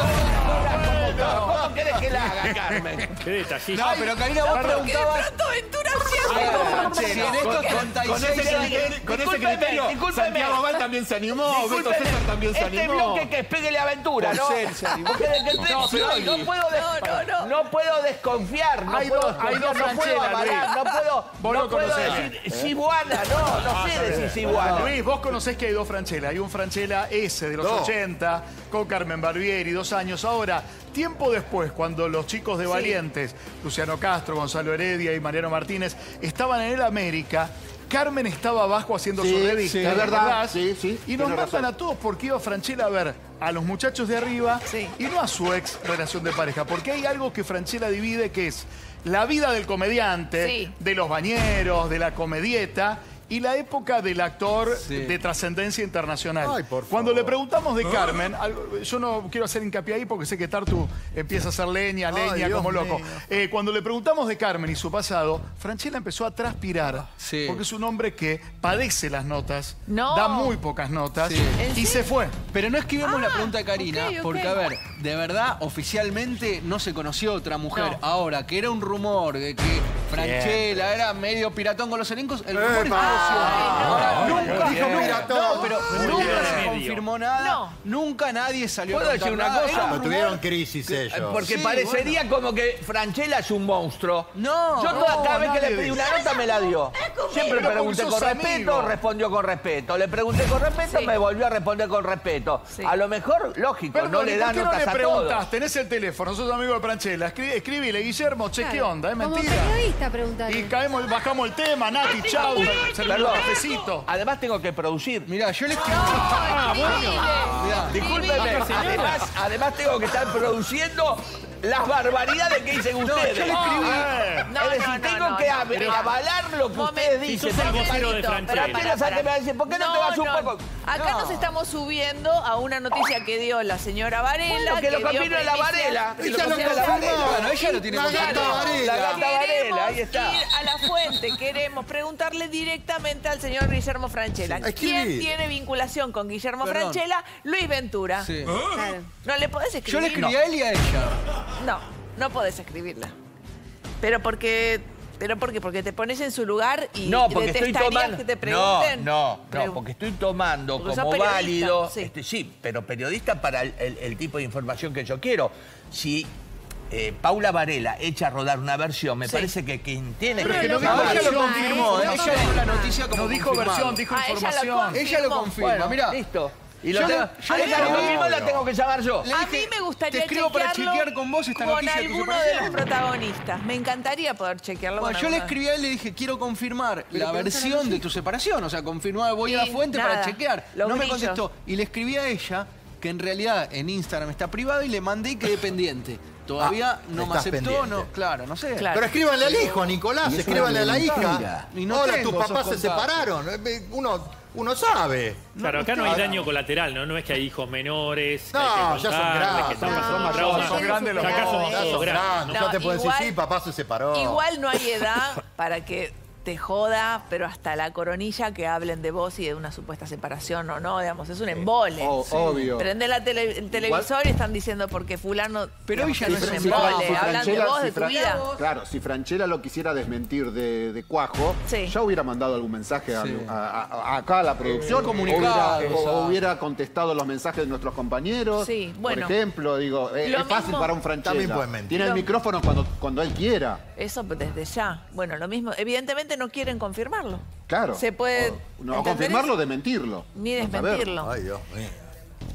¿no? ¿Cómo querés que la haga, Carmen? Qué detallista. No, pero Karina, vos ¿Por qué de preguntabas... pronto Ventura Si siempre? en estos treinta y Con ese seis años... criterio, con ese Discúlpeme, criterio discúlpeme. Santiago Val también se animó, Beto Discúlpeme, César también se este animó. bloque que pegue la aventura, Por ¿no? ser, se animó. Porque desde que entré No, pero no, hay- no puedo des- No, no, no. no puedo desconfiar, no Hay puedo dos- hay desconfiar, dos no puedo Franchella, avalar, Luis. no puedo, Vos no lo puedo conocés. decir Cibuana, no, no sé decir Cibuana. Luis, vos conocés que hay dos Franchella. Hay un Franchella ese de los No. ochenta, con Carmen Barbieri, dos años. Ahora, tiempo después, cuando los chicos de Valientes, Luciano Castro, Gonzalo Heredia y Mariano Martínez, estaban en el América, Carmen estaba abajo haciendo Sí, su revista, sí, es ¿te verdad. acordás? Sí, sí, Y nos tiene matan razón. a todos porque iba Franchella a ver a los muchachos de arriba Sí. y no a su ex relación de pareja. Porque hay algo que Franchella divide que es la vida del comediante, Sí. de los bañeros, de la comedieta y la época del actor Sí. de trascendencia internacional. Ay, por Cuando favor. le preguntamos de Carmen, algo- yo no quiero hacer hincapié ahí porque sé que Tartu empieza a hacer leña, Ay, leña, Dios como loco. mío. Eh, cuando le preguntamos de Carmen y su pasado, Franchella empezó a transpirar Sí. porque es un hombre que padece las notas, No. da muy pocas notas Sí. ¿En y se fue. Pero no escribimos la Ah, pregunta de Karina, ok, ok. porque, a ver, de verdad, oficialmente no se conoció otra mujer. No. Ahora, que era un rumor de que Franchella era medio piratón con los elencos, el rumor Epa. estuvo siempre. Ahora, nunca, Dijo nunca- piratón. no, pero nunca se Medio. confirmó nada, No. nunca nadie salió a ¿Puedo contar decir una nada. cosa? Era un No rumor. tuvieron crisis ellos. Porque Sí, parecería como que Franchella es un monstruo. No, Yo toda, no, cada vez que nadie le pedí dice. una nota me la dio. Siempre Pero pregunté porque con sos respeto, amigo. respondió con respeto. Le pregunté con respeto, Sí. me volvió a responder con respeto. Sí. A lo mejor, lógico, Perdón, no ¿y le por da qué no notas le a preguntás? todos. Tenés el teléfono, sos amigo de Franchella. Escri- escribile, Guillermo, che, ¿qué Claro. onda? Es Como mentira. periodista, preguntarle. Y caemos, bajamos el tema, Nati, chau, servimos un Perdón. cafecito. Además tengo que producir. Mirá, yo le escribí... Ah, bueno. Mirá, Discúlpeme, además, además tengo que estar produciendo las barbaridades que dicen ustedes. yo le escribí- Eh, No, es decir, no, no, tengo no, que no, av- pero- avalar lo que Momento. ustedes Si dicen. sos el vocero de Momentito, Franchella. pará, Franchella pará, Sánchez me va a decir, ¿por qué no, te vas un poco? Acá No. nos estamos subiendo a una noticia que dio la señora Varela. Bueno, que lo dio confirme la primicia- Varela. Que lo Ella lo confirme la confirmó. Varela. Bueno, ella lo tiene La confirmado. gata La Varela. gata Varela, Queremos ahí está. ir a la fuente, queremos preguntarle directamente al señor Guillermo Franchella. Sí. ¿Quién Escribí. tiene vinculación con Guillermo Perdón. Franchella? Luis Ventura. Sí. Claro. ¿No le podés escribir? Yo le escribí a él y a ella. No, no podés escribirla. Pero porque... ¿Pero por qué? Porque te pones en su lugar y No, porque estoy detestarías tomando. que te No, pregunten. no, no, Pregu- porque estoy tomando Porque sos como periodista, válido. sí. Este, sí, pero periodista para el, el- el tipo de información que yo quiero. Si eh, Paula Varela echa a rodar una versión, me Sí. parece que quien tiene Pero que. que no No, dijo ella lo versión, confirmó, dijo- ella dio la noticia como No dijo confirmado. versión, dijo Ah, ella lo información. confirmó. Ella lo confirma, Bueno, mirá. listo. Y Yo lo le- tengo, yo a le esa escribí- lo mismo la tengo que llamar yo. Le A dije, mí me gustaría te escribo para chequearlo chequear con vos esta con noticia de tu alguno de separación. los protagonistas. Me encantaría poder chequearlo Bueno, con yo le alguno. escribí a él y le dije, quiero confirmar la pregúntale a versión los de tu separación. O sea, confirmar, voy a la Sí, fuente nada, para chequear. los No me grillos. contestó. Y le escribí a ella, que en realidad en Instagram está privado, y le mandé y quedé pendiente. Todavía Ah, no me estás aceptó, pendiente. no, claro, no sé. Claro. Pero escríbanle al hijo, a Nicolás, escríbanle a la hija. Y no Hola, tengo tus esos papás se contactos. separaron. Eh, Uno, uno sabe. Claro, acá no hay daño colateral, ¿no? No es que hay hijos menores, que No, hay que ya son contarles, grandes. que están No, pasando son traumas. son grandes los Ya acá dos, somos Ya todos son grandes. grandes. No, Ya te pueden igual- decir, sí, papá se separó. Igual no hay edad para que te joda, pero hasta la coronilla que hablen de vos y de una supuesta separación o no, digamos, es un embole. O- obvio. Prende la tele- el televisor y están diciendo porque fulano, Pero digamos, ella que no es es un un embole, si hablan de Franchella- vos, si de tu Fra- vida. Claro, si Franchella lo quisiera desmentir de, de cuajo, Sí. ya hubiera mandado algún mensaje a, Sí. a- a- acá a la producción. Un comunicado, hubiera, o sea. o hubiera contestado los mensajes de nuestros compañeros. Sí, bueno. Por ejemplo, digo, eh, Lo es fácil mismo- para un Franchella. También pueden mentir. Tiene el Lo- micrófono cuando, cuando él quiera. Eso desde ya. Bueno, lo mismo. Evidentemente no quieren confirmarlo. Claro. Se puede. O- no ¿entendés? confirmarlo, de mentirlo. Ni No saber. desmentirlo. Ay, Dios mío.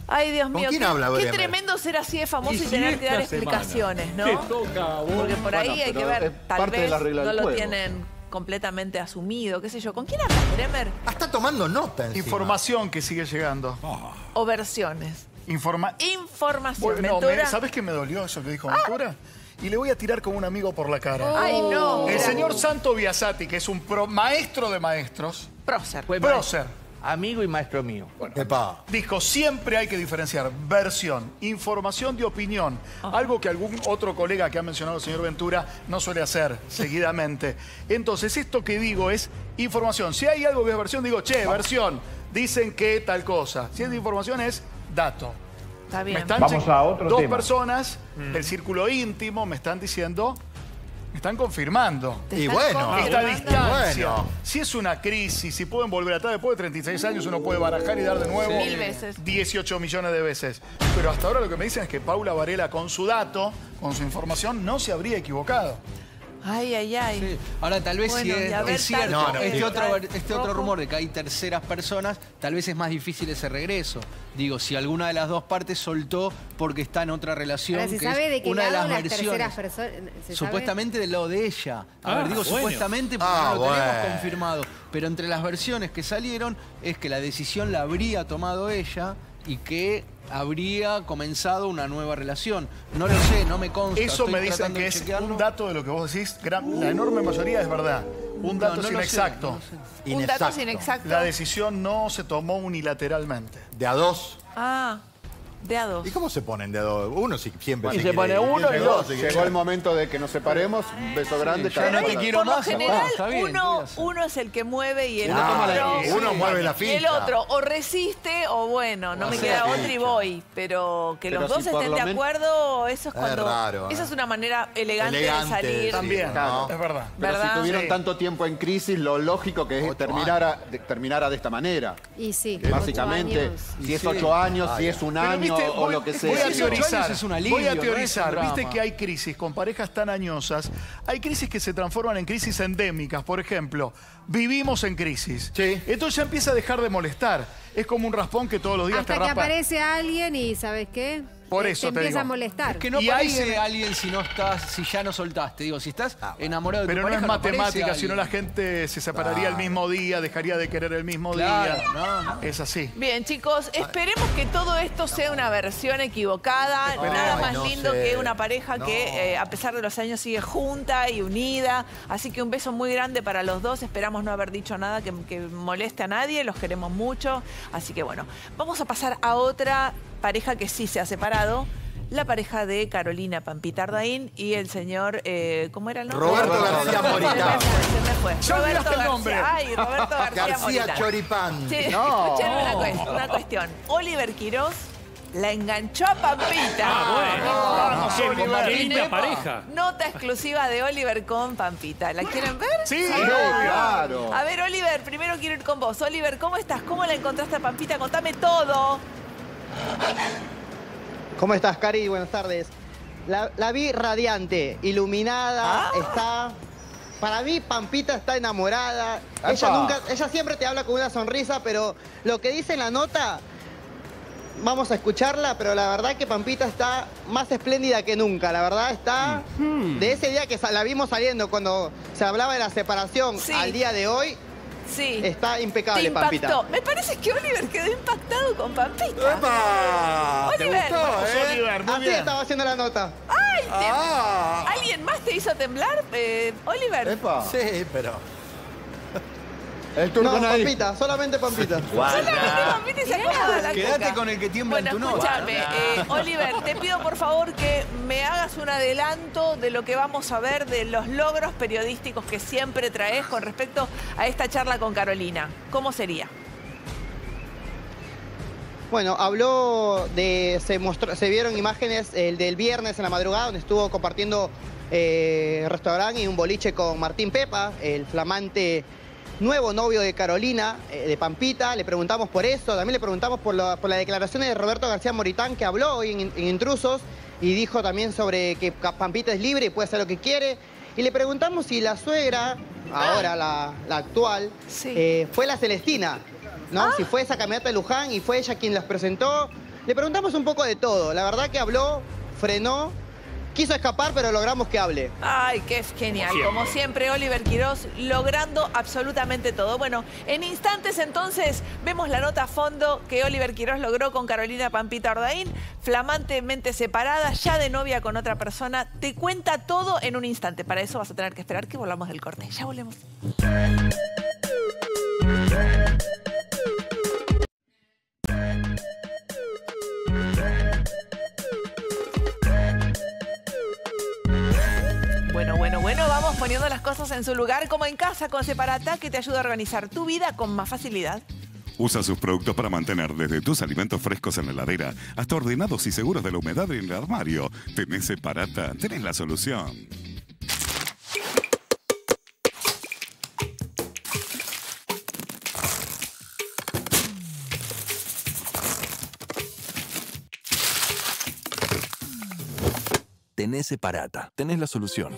Ay, Dios mío. ¿Con quién qué, habla, qué Bremer? tremendo ser así de famoso y, Y tener si que dar esta explicaciones, semana ¿no? te toca a vos. Porque por ahí Bueno, hay que pero ver, es tal parte de vez la regla no del lo juego. tienen completamente asumido, qué sé yo. ¿Con quién hablas, Bremer? Ah, está tomando nota encima. Información que sigue llegando. O versiones. Informa Información. Bueno, Ventura. me- ¿sabes qué me dolió eso que dijo Ventura? Y le voy a tirar como un amigo por la cara. Ay, no. El Mira. señor Santo Biasati, que es un pro- maestro de maestros, Prócer. Fue prócer, amigo y maestro mío. Epa. dijo, siempre hay que diferenciar versión, información de opinión. Algo que algún otro colega que ha mencionado el señor Ventura no suele hacer seguidamente. Entonces, esto que digo es información. Si hay algo que es versión, digo, che, versión. Dicen que tal cosa. Si es de información, es dato. Está Me bien. están Vamos che- a otro Dos tema. personas del círculo íntimo me están diciendo, me están confirmando. ¿Te Y están bueno, confirmando? Esta distancia, Bueno. si es una crisis, si pueden volver atrás después de treinta y seis años, uno puede barajar y dar de nuevo Mil veces. dieciocho millones de veces. Pero hasta ahora lo que me dicen es que Paula Varela, con su dato, con su información, no se habría equivocado. Ay, ay, ay. Sí. Ahora, tal vez Bueno, si es, y a ver, es cierto, No, no, este, sí. otro, este otro Rojo. rumor de que hay terceras personas, tal vez es más difícil ese regreso. Digo, si alguna de las dos partes soltó porque está en otra relación, Ahora, ¿se que sabe es de qué una de lado las las terceras versiones. personas? ¿Se Supuestamente del lado de ella. A Ah, ver, digo bueno. supuestamente porque Ah, no lo tenemos bueno. confirmado. Pero entre las versiones que salieron es que la decisión la habría tomado ella y que habría comenzado una nueva relación. No lo sé, no me consta. Eso estoy me dicen tratando que de es chequearlo. un dato de lo que vos decís, gran- la enorme mayoría es verdad. Un dato No, no es lo sé, inexacto. no lo sé. Un dato Inexacto. sin exacto. La decisión no se tomó unilateralmente. De a dos. Ah, de a dos. ¿Y cómo se ponen de a dos? Uno sí, siempre Y se se quiere pone ir. uno y Llegó, dos. se quiere Llegó el ir. momento de que nos separemos. Un beso grande. yo cada no uno. te quiero Por lo más, general, amor. Está bien, ¿qué voy a uno, hacer? uno es el que mueve y el Uno toma otro... la- uno mueve la Y el ficha. otro o resiste o bueno, no O me hace queda la otra y ficha. voy. Pero que Pero los si dos por estén lo de men- acuerdo, eso es Es cuando... raro, Esa ¿eh? es una manera elegante, Elegante, de salir. sí. También, no. es verdad. Pero ¿Verdad? si tuvieron Sí. tanto tiempo en crisis, lo lógico que es Ocho terminara de, terminara de esta manera. Y sí, Básicamente, ocho años. si es Sí. ocho años, si es un Pero, año viste, o voy- lo que Voy sea. a dieciocho teorizar, años es un alivio, voy a no es teorizar. un Viste drama. que hay crisis con parejas tan añosas. Hay crisis que se transforman en crisis endémicas. Por ejemplo, vivimos en crisis. Sí. Entonces ya empieza a dejar de molestar. Es como un raspón que todos los días Hasta te que raspa. aparece alguien y ¿sabes qué? Por Te- eso te te empieza digo. a molestar. Es que no Y aparece alguien- alguien si no estás, si ya no soltaste. Digo, si estás enamorado de tu Pero no es pareja, aparece matemática, sino alguien. la gente se separaría Claro. el mismo día, dejaría de querer el mismo Claro, día. no, no. Es así. Bien, chicos, esperemos que todo esto sea una versión equivocada. Esperemos. Nada Ay, más no lindo sé. que una pareja No. que, eh, a pesar de los años, sigue junta y unida. Así que un beso muy grande para los dos. Esperamos no haber dicho nada que, que moleste a nadie. Los queremos mucho. Así que bueno, vamos a pasar a otra pareja que sí se ha separado. La pareja de Carolina Pampita Ardaín y el señor, eh, ¿cómo era el nombre? Roberto García Moritán. Se me fue. Ya Roberto olvidaste el García. nombre. Ay, Roberto García, García Moritán. Choripán. Sí, No. escuchen una, cuest- una cuestión. Oliver Quirós la enganchó a Pampita. Ah, bueno. Vamos, Qué- Oliver. qué linda pareja. Nota exclusiva de Oliver con Pampita. ¿La quieren ver? Sí, Sí, obvio. claro. A ver, Oliver, primero quiero ir con vos. Oliver, ¿cómo estás? ¿Cómo la encontraste a Pampita? Contame todo. ¿Cómo estás, Cari? Buenas tardes. La, la vi radiante, iluminada, Ah. está... Para mí, Pampita está enamorada. Ella ¡Epa! nunca, ella siempre te habla con una sonrisa, pero lo que dice en la nota, vamos a escucharla, pero la verdad que Pampita está más espléndida que nunca. La verdad está... De ese día que sa- la vimos saliendo, cuando se hablaba de la separación, Sí. al día de hoy, Sí. está Te impecable, impactó. Pampita. Me parece que Oliver quedó impactado con Pampita. ¡Epa! ¿Te Oliver. gustó, Vamos, eh? Oliver, muy Así bien. estaba haciendo la nota. ¡Ay! te- Ah. ¿Alguien más te hizo temblar, eh, Oliver? Epa. Sí, pero... El turno No, ahí. Pampita, solamente Pampita. Solamente Pampita y se acomoda la Quédate coca. con el que tiembla en Bueno, tu nota. escúchame, eh, Oliver, te pido por favor que me hagas un adelanto de lo que vamos a ver, de los logros periodísticos que siempre traes con respecto a esta charla con Carolina. ¿Cómo sería? Bueno, habló de, se mostró, se vieron imágenes el del viernes en la madrugada donde estuvo compartiendo eh, restaurante y un boliche con Martín Pepa, el flamante nuevo novio de Carolina, eh, de Pampita. Le preguntamos por eso, también le preguntamos por, la- por las declaraciones de Roberto García Moritán, que habló hoy en, en Intrusos y dijo también sobre que Pampita es libre y puede hacer lo que quiere. Y le preguntamos si la suegra, ahora la, la actual, Sí. eh, fue la Celestina, ¿no? Ah. Si fue esa camioneta de Luján y fue ella quien las presentó. Le preguntamos un poco de todo. La verdad que habló, frenó, quiso escapar, pero logramos que hable. Ay, qué genial. Siempre. Como siempre, Oliver Quiroz logrando absolutamente todo. Bueno, en instantes entonces vemos la nota a fondo que Oliver Quiroz logró con Carolina Pampita Ardain, flamantemente separada, ya de novia con otra persona. Te cuenta todo en un instante. Para eso vas a tener que esperar que volvamos del corte. Ya volvemos. Bueno, bueno, bueno, vamos poniendo las cosas en su lugar, como en casa con Separata, que te ayuda a organizar tu vida con más facilidad. Usa sus productos para mantener desde tus alimentos frescos en la heladera hasta ordenados y seguros de la humedad en el armario. Tenés Separata, tenés la solución. Tenés Separata, tenés la solución.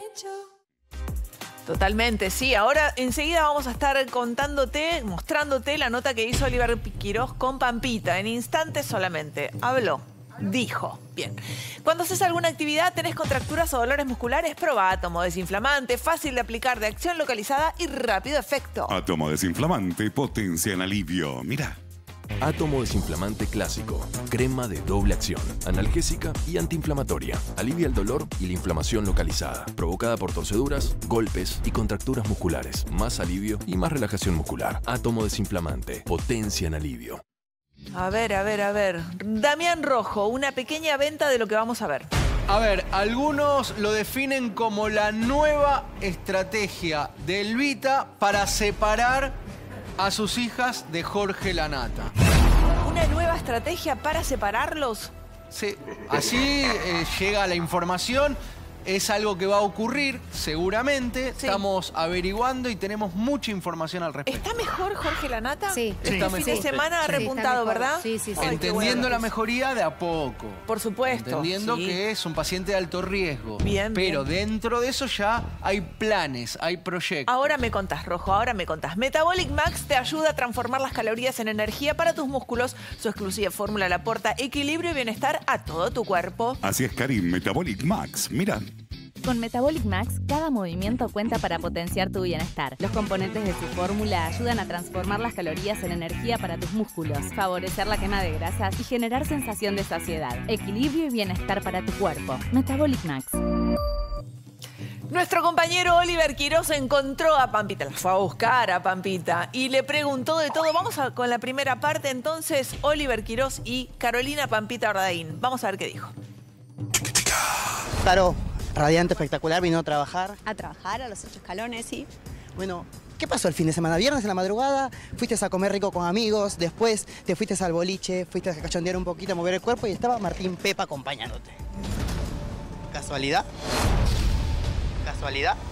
Totalmente, sí. Ahora enseguida vamos a estar contándote, mostrándote la nota que hizo Oliver Quiroz con Pampita. En instantes solamente. Habló, dijo. Bien. Cuando haces alguna actividad, tenés contracturas o dolores musculares, probá Átomo Desinflamante, fácil de aplicar, de acción localizada y rápido efecto. Átomo Desinflamante, potencia en alivio. Mirá. Átomo Desinflamante Clásico. Crema de doble acción. Analgésica y antiinflamatoria. Alivia el dolor y la inflamación localizada. Provocada por torceduras, golpes y contracturas musculares. Más alivio y más relajación muscular. Átomo Desinflamante. Potencia en alivio. A ver, a ver, a ver. Damián Rojo, una pequeña venta de lo que vamos a ver. A ver, algunos lo definen como la nueva estrategia de Elvita para separar a sus hijas de Jorge Lanata. ¿Una nueva estrategia para separarlos? Sí, así eh, llega la información. Es algo que va a ocurrir, seguramente. Sí. Estamos averiguando y tenemos mucha información al respecto. ¿Está mejor Jorge Lanata? Sí. Este Está fin mejor. de semana ha Sí, repuntado, ¿verdad? Sí, sí, sí. Ay, Entendiendo bueno. la mejoría de a poco. Por supuesto. Entendiendo sí. que es un paciente de alto riesgo. Bien, Pero bien. dentro de eso ya hay planes, hay proyectos. Ahora me contás, Rojo, ahora me contás. Metabolic Max te ayuda a transformar las calorías en energía para tus músculos. Su exclusiva fórmula le aporta equilibrio y bienestar a todo tu cuerpo. Así es, Karim. Metabolic Max. Mira. Con Metabolic Max, cada movimiento cuenta para potenciar tu bienestar. Los componentes de su fórmula ayudan a transformar las calorías en energía para tus músculos, favorecer la quema de grasas y generar sensación de saciedad, equilibrio y bienestar para tu cuerpo. Metabolic Max. Nuestro compañero Oliver Quiroz encontró a Pampita, la fue a buscar a Pampita y le preguntó de todo. Vamos a, con la primera parte entonces, Oliver Quiroz y Carolina Pampita Ardain. Vamos a ver qué dijo. Caro, radiante, espectacular, vino a trabajar. A trabajar a los ocho escalones, sí. Bueno, ¿qué pasó el fin de semana? Viernes en la madrugada, fuiste a comer rico con amigos, después te fuiste al boliche, fuiste a cachondear un poquito, a mover el cuerpo y estaba Martín Pepa acompañándote. ¿Casualidad? ¿Casualidad?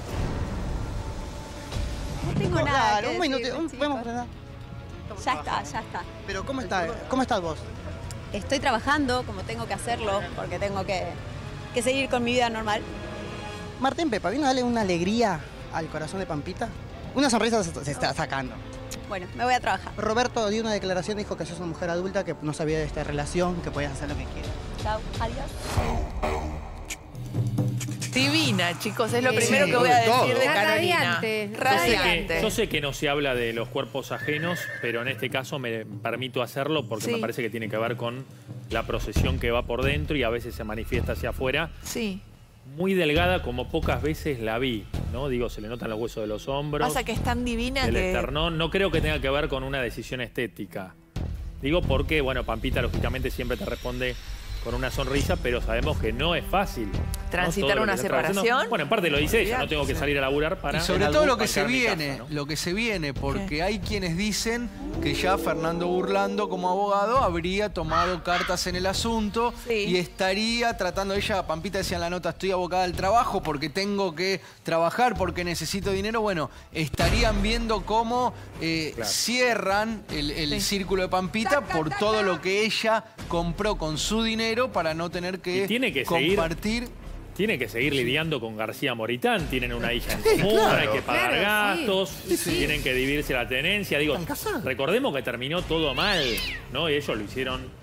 No tengo No, nada claro, que un minuto, decirle, un- chicos. vamos a frenar. Ya está, ya está. Pero ¿cómo estás? ¿Cómo estás vos? Estoy trabajando como tengo que hacerlo, porque tengo que, que seguir con mi vida normal. Martín Pepa, ¿vino a darle una alegría al corazón de Pampita? Una sonrisa se, se está sacando. Bueno, me voy a trabajar. Roberto dio una declaración, dijo que sos una mujer adulta, que no sabía de esta relación, que podías hacer lo que quieras. Chao, adiós. Divina, chicos, es lo Sí. primero que voy a decir de Está Carolina. radiante. Yo sé, que, Radiante. yo sé que no se habla de los cuerpos ajenos, pero en este caso me permito hacerlo porque Sí. me parece que tiene que ver con la procesión que va por dentro y a veces se manifiesta hacia afuera. Sí. Muy delgada, como pocas veces la vi, ¿no? Digo, se le notan los huesos de los hombros, Pasa que es tan divina del que... esternón. No creo que tenga que ver con una decisión estética. Digo porque, bueno, Pampita lógicamente siempre te responde con una sonrisa, pero sabemos que no es fácil, ¿no? Transitar Todo lo una que se está separación. atravesando. Bueno, en parte lo dice ella, no tengo que salir a laburar para... Y sobre en todo algún- lo que se bancar mi viene, casa, ¿no? lo que se viene, porque hay quienes dicen que ya Fernando Burlando como abogado habría tomado cartas en el asunto y estaría tratando, ella, Pampita decía en la nota, estoy abocada al trabajo porque tengo que trabajar, porque necesito dinero. Bueno, estarían viendo cómo eh, Claro. cierran el, el círculo de Pampita por todo lo que ella compró con su dinero para no tener que, Y tiene que seguir- compartir. Tiene que seguir lidiando con García Moritán, tienen una hija en Sí, común, claro. hay que pagar Claro, sí. gastos, Sí, sí. tienen que dividirse la tenencia. Digo, recordemos que terminó todo mal, ¿no? Y ellos lo hicieron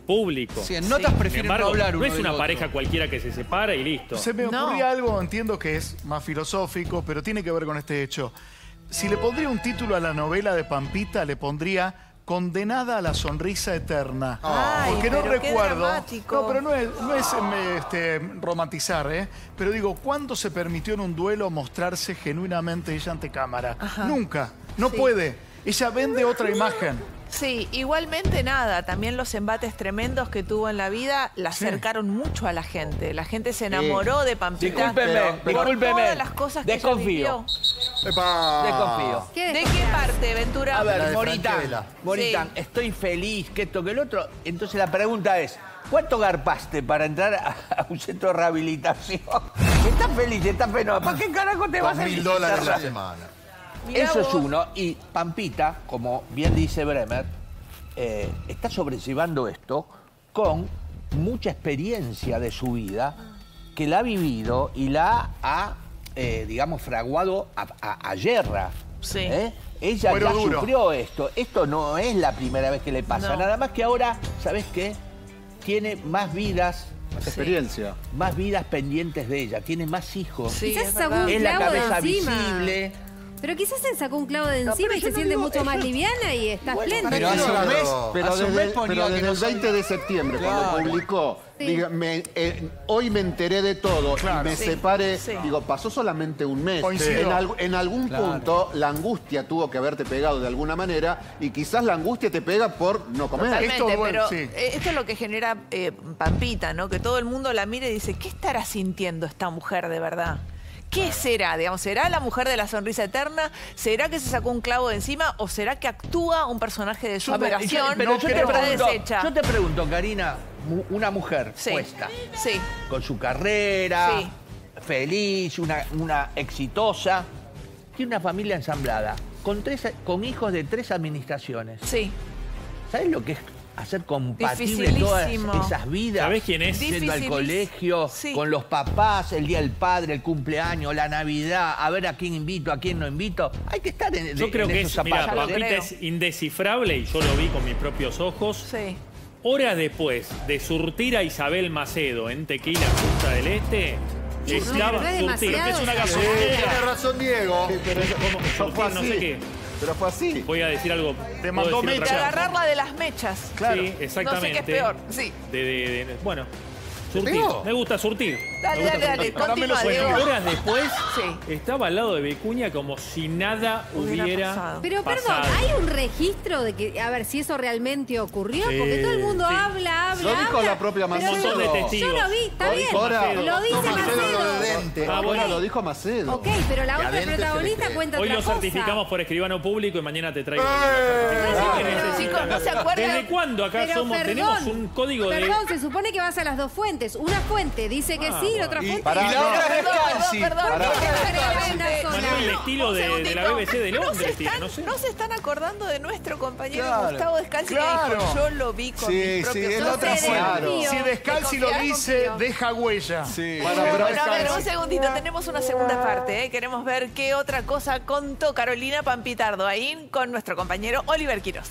público. Sí, en notas sí. prefieren Sin embargo, no hablar uno no es del una otro. pareja cualquiera que se separa y listo. Se me No. ocurría algo, entiendo que es más filosófico, pero tiene que ver con este hecho. Si le pondría un título a la novela de Pampita, le pondría Condenada a la sonrisa eterna. Ay, Porque no pero qué recuerdo. dramático. No, pero no es, no es em, este, romantizar, ¿eh? Pero digo, ¿cuándo se permitió en un duelo mostrarse genuinamente ella ante cámara? Ajá. Nunca. No Sí. puede. Ella vende otra imagen. Sí, igualmente nada, también los embates tremendos que tuvo en la vida la Sí. acercaron mucho a la gente. La gente se enamoró de Pampita. Discúlpeme, por discúlpeme. todas las cosas que ella Desconfío. vivió. ¡Epa! Desconfío. ¿Qué ¿De desconfías? qué parte, Ventura? A La ver, de Moritán, Franchella. Moritán, Sí. estoy feliz, que esto, que el otro. Entonces la pregunta es, ¿cuánto garpaste para entrar a, a un centro de rehabilitación? Estás feliz, estás fenomenal. ¿Para qué carajo te vas Dos a mil dólares la felicitar? semana. Mirá Eso es vos. uno. Y Pampita, como bien dice Bremer, eh, está sobrellevando esto con mucha experiencia de su vida que la ha vivido y la ha, eh, digamos, fraguado a, a, a yerra. Sí. ¿eh? Ella Cuero ya duro. sufrió esto. Esto no es la primera vez que le pasa. No. Nada más que ahora, ¿sabes qué? Tiene más vidas, Más experiencia. más vidas pendientes de ella. Tiene más hijos. Sí, Quizás es sacó verdad. un Es la clavo de cabeza encima. visible. Pero quizás se sacó un clavo de No, encima pero y yo se no siente digo- mucho más yo- liviana y está Bueno, esplenda. Pero hace un Claro. mes, Pero hace un desde, mes ponía pero que desde no el sabía. veinte de septiembre, Claro. cuando publicó, Sí. diga, me- eh, hoy me enteré de todo Claro. y me Sí. separé, Sí. digo, pasó solamente un mes. Coincido. En, al- en algún Claro. punto la angustia tuvo que haberte pegado de alguna manera y quizás la angustia te pega por no comer. Totalmente, Esto, bueno, pero sí. eh, esto es lo que genera eh, Pampita, ¿no? Que todo el mundo la mire y dice, ¿qué estará sintiendo esta mujer de verdad? ¿Qué será? Digamos, ¿será la mujer de la sonrisa eterna? ¿Será que se sacó un clavo de encima? ¿O será que actúa un personaje de A ver, superación yo- pero yo te, que está pregunto, deshecha? yo te pregunto, Karina, mu- una mujer Sí. puesta, Sí, con su carrera, Sí. feliz, una, una exitosa, tiene una familia ensamblada, con, tres, con hijos de tres administraciones. sí. ¿Sabes lo que es hacer compatible todas Dificilísimo. esas vidas? ¿Sabés quién es? Yendo al Dificilísimo. colegio, Sí. con los papás, el día del padre, el cumpleaños, la Navidad, a ver a quién invito, a quién no invito. Hay que estar en, Yo en creo que esos es, mira, zapatos. ¿eh? Pampita creo. es indescifrable y yo lo vi con mis propios ojos. Sí. Horas después de surtir a Isabel Macedo en Tequila, Punta del Este, estaba pero no es surtir. demasiado. Es una Sí, gasolinera. tiene razón Diego. pero eso- ¿Cómo? No Surtir, fue no así. sé qué. Pero fue así. Voy a decir algo. Te ¿puedo mandó decir mecha. otra De cosa? agarrarla de las mechas. Claro. Sí, exactamente. No sé qué es peor. Sí. De, de- de- bueno, surtir. pegó? Me gusta surtir. Dale, Me gusta dale, dale. surtir. Continúa, Bueno, Diego. horas después Sí. estaba al lado de Vicuña como si nada Hubiera hubiera pasado. Pero perdón, pasado. hay un registro de que, a ver, si eso realmente ocurrió, Sí, porque todo el mundo sí. habla, habla, Lo dijo habla, la propia pero Macedo. Un montón de yo- testigos. Yo lo vi, está bien. Cora, Lo dice no, Macedo lo Macedo. de Dente. Ah, Ok. bueno. Lo dijo Macedo. Ok, pero la Y a otra Dente se le protagonista cree. cuenta Hoy otra lo cosa. certificamos por escribano público y mañana te traigo. Pero, chicos, ¿no se acuerdan? ¿Desde cuándo acá Pero somos, perdón, tenemos un código de... Perdón, se supone que vas a las dos fuentes. Una fuente dice que Ah, sí, la bueno. otra Y- fuente pará, y la no, otra es Perdón, Descalzi. perdón, perdón. Pará. ¿por qué Pará. agregar una sola? Manuel, el estilo Un de- de la segundito. B B C de No Londres se tiene, están- no sé. No se están acordando de nuestro compañero Claro. Gustavo Descalzi Claro. que dijo, yo lo vi con Sí, mis sí, propios es ojos. otra No sé, fuente. desconfío. Si Descalzi lo Desconfiar, dice, confío. deja huella. Sí. Bueno, Pero pero Bueno, a ver, Descalzi. un segundito, tenemos una segunda parte, ¿eh? Queremos ver qué otra cosa contó Carolina Pampitardo ahí con nuestro compañero Oliver Quiroz.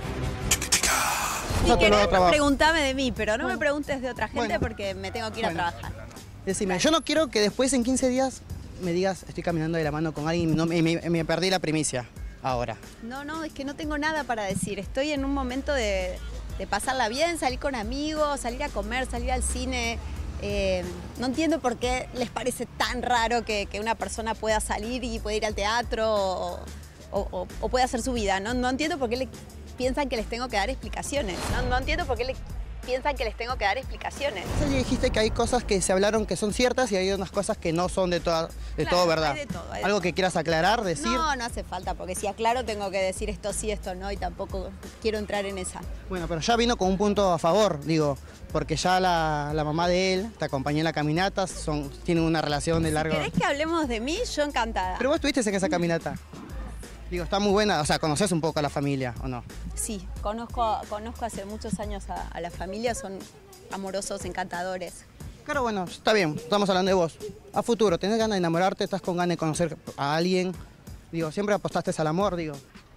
Si querés, preguntame de mí, pero no me preguntes de otra gente Bueno. porque me tengo que ir Bueno. a trabajar. Decime, yo no quiero que después en quince días me digas, estoy caminando de la mano con alguien y no, me, me- me perdí la primicia. Ahora. No, no, es que no tengo nada para decir. Estoy en un momento de, de pasarla bien, salir con amigos, salir a comer, salir al cine. Eh, no entiendo por qué les parece tan raro que, que una persona pueda salir y pueda ir al teatro o, o- o- o pueda hacer su vida. No, no entiendo por qué le, piensan que les tengo que dar explicaciones. No, no entiendo por qué le, piensan que les tengo que dar explicaciones. Entonces dijiste que hay cosas que se hablaron que son ciertas y hay unas cosas que no son de, toda, de Claro, todo verdad. hay de todo, hay de ¿Algo todo. que quieras aclarar, decir? No, no hace falta, porque si aclaro tengo que decir esto sí, esto no, y tampoco quiero entrar en esa. Bueno, pero ya vino con un punto a favor, digo, porque ya la, la mamá de él te acompañó en la caminata, son, tienen una relación de largo... ¿Querés que hablemos de mí? Yo encantada. Pero vos estuviste en esa caminata. Digo, está muy buena, o sea, conoces un poco a la familia, ¿o no? Sí, conozco, conozco hace muchos años a, a la familia, son amorosos, encantadores. Claro, bueno, está bien, estamos hablando de vos. A futuro, ¿tenés ganas de enamorarte? ¿Estás con ganas de conocer a alguien? Digo, siempre apostaste al amor, digo.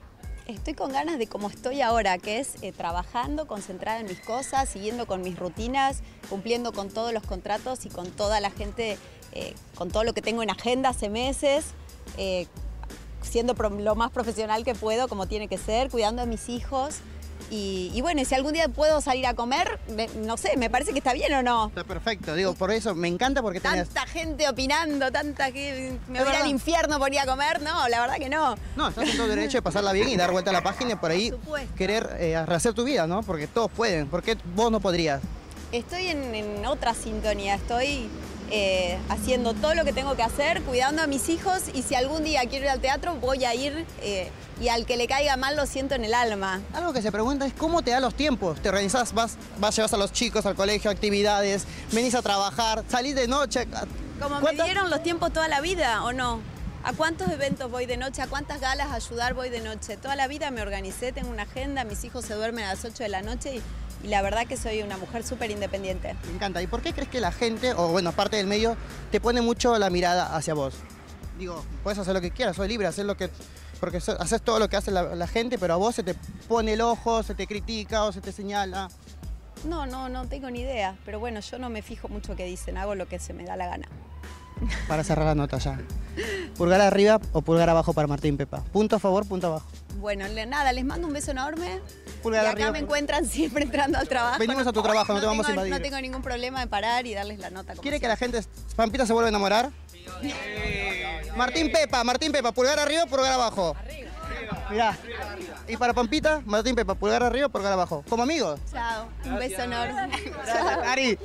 Estoy con ganas de como estoy ahora, que es eh, trabajando, concentrada en mis cosas, siguiendo con mis rutinas, cumpliendo con todos los contratos y con toda la gente, eh, con todo lo que tengo en agenda hace meses, eh, siendo pro lo más profesional que puedo, como tiene que ser, cuidando a mis hijos. Y, y bueno, y si algún día puedo salir a comer, me, no sé, me parece que está bien o no. Está perfecto, digo, por eso me encanta porque tenés... Tanta gente opinando, tanta que me voy al infierno por ir a comer, no, la verdad que no. No, estás en todo derecho de pasarla bien y dar vuelta a la página y por ahí querer eh, rehacer tu vida, ¿no? Porque todos pueden, ¿por qué vos no podrías? Estoy en, en otra sintonía, estoy eh, haciendo todo lo que tengo que hacer, cuidando a mis hijos y si algún día quiero ir al teatro voy a ir eh, y al que le caiga mal lo siento en el alma. Algo que se pregunta es cómo te da los tiempos. Te organizás, vas, vas, llevas a los chicos al colegio, actividades, venís a trabajar, salís de noche. Como me dieron los tiempos toda la vida, ¿o no? ¿A cuántos eventos voy de noche? ¿A cuántas galas a ayudar voy de noche? Toda la vida me organicé, tengo una agenda, mis hijos se duermen a las ocho de la noche y, y la verdad que soy una mujer súper independiente. Me encanta. ¿Y por qué crees que la gente, o bueno, parte del medio, te pone mucho la mirada hacia vos? Digo, puedes hacer lo que quieras, soy libre, hacer lo que... Porque haces todo lo que hace la, la gente, pero a vos se te pone el ojo, se te critica o se te señala. No, no, no tengo ni idea. Pero bueno, yo no me fijo mucho qué dicen, hago lo que se me da la gana. Para cerrar la nota ya. ¿Pulgar arriba o pulgar abajo para Martín Pepa? ¿Punto a favor, punto abajo? Bueno, nada, les mando un beso enorme. Pulgar y acá arriba, me encuentran siempre entrando al trabajo. Venimos a tu trabajo, no, no te vamos tengo, a invadir. No tengo ningún problema de parar y darles la nota. ¿Quiere que la gente, Pampita se vuelva a enamorar? Sí. Martín Pepa, Martín Pepa, pulgar arriba o pulgar abajo. Arriba. Mirá. Y para Pampita, Martín Pepa, pulgar arriba o pulgar abajo. ¿Como amigos? Chao. Un beso enorme. Chao. Ari.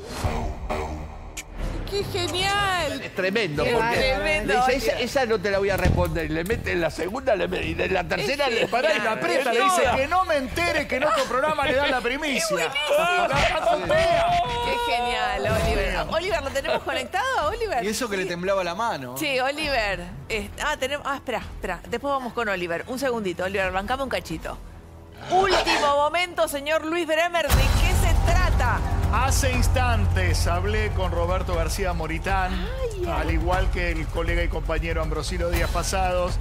¡Qué genial! Es tremendo, Qué porque tremendo, le dice, esa, esa no te la voy a responder. Y le mete en la segunda, le mete, y en la tercera le pará y la aprieta, le dice que no me entere que en otro programa le dan la primicia. ¡Qué genial, Oliver! Oliver, ¿lo tenemos conectado, Oliver? Y eso que le temblaba la mano. Sí, Oliver. Eh, ah, tenemos. Ah, espera, espera. Después vamos con Oliver. Un segundito, Oliver, bancame un cachito. Último momento, señor Luis Bremer, ¿de qué se trata? Hace instantes hablé con Roberto García Moritán, ay, ay. al igual que el colega y compañero Ambrosino días pasados,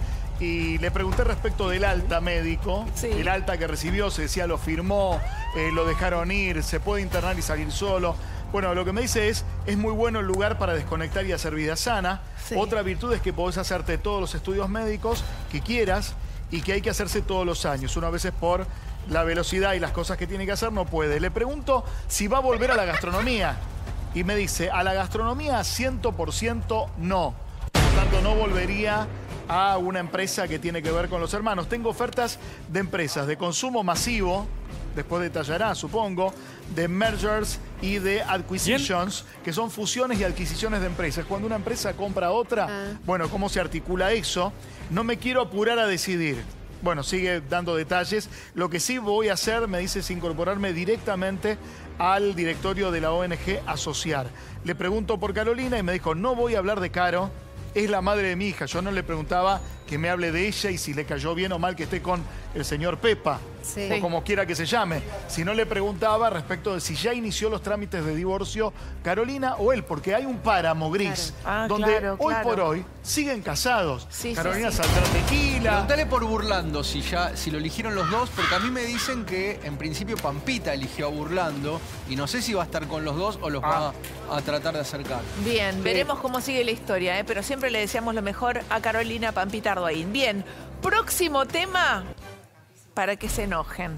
y le pregunté respecto del alta médico, sí. el alta que recibió, se decía lo firmó, eh, lo dejaron ir, se puede internar y salir solo. Bueno, lo que me dice es, es muy bueno el lugar para desconectar y hacer vida sana. Sí. Otra virtud es que podés hacerte todos los estudios médicos que quieras y que hay que hacerse todos los años. Uno a veces por la velocidad y las cosas que tiene que hacer no puede. Le pregunto si va a volver a la gastronomía. Y me dice, a la gastronomía cien por ciento no. Por lo tanto, no volvería a una empresa que tiene que ver con los hermanos. Tengo ofertas de empresas de consumo masivo, después detallará, supongo, de mergers y de acquisitions, ¿bien? Que son fusiones y adquisiciones de empresas. Cuando una empresa compra a otra, ah. bueno, ¿cómo se articula eso? No me quiero apurar a decidir. Bueno, sigue dando detalles. Lo que sí voy a hacer, me dice, es incorporarme directamente al directorio de la O N G Asociar. Le pregunto por Carolina y me dijo, no voy a hablar de Caro, es la madre de mi hija. Yo no le preguntaba que me hable de ella y si le cayó bien o mal que esté con el señor Pepa, sí. o como quiera que se llame. Si no le preguntaba respecto de si ya inició los trámites de divorcio Carolina o él, porque hay un páramo gris, claro. ah, donde claro, hoy claro. por hoy siguen casados. Sí, Carolina sí, sí. saldrá tequila. Preguntale por Burlando si ya si lo eligieron los dos, porque a mí me dicen que en principio Pampita eligió a Burlando y no sé si va a estar con los dos o los ah. va a tratar de acercar. Bien, sí. veremos cómo sigue la historia, ¿eh? Pero siempre le deseamos lo mejor a Carolina Pampita Ardoin. Bien, próximo tema para que se enojen.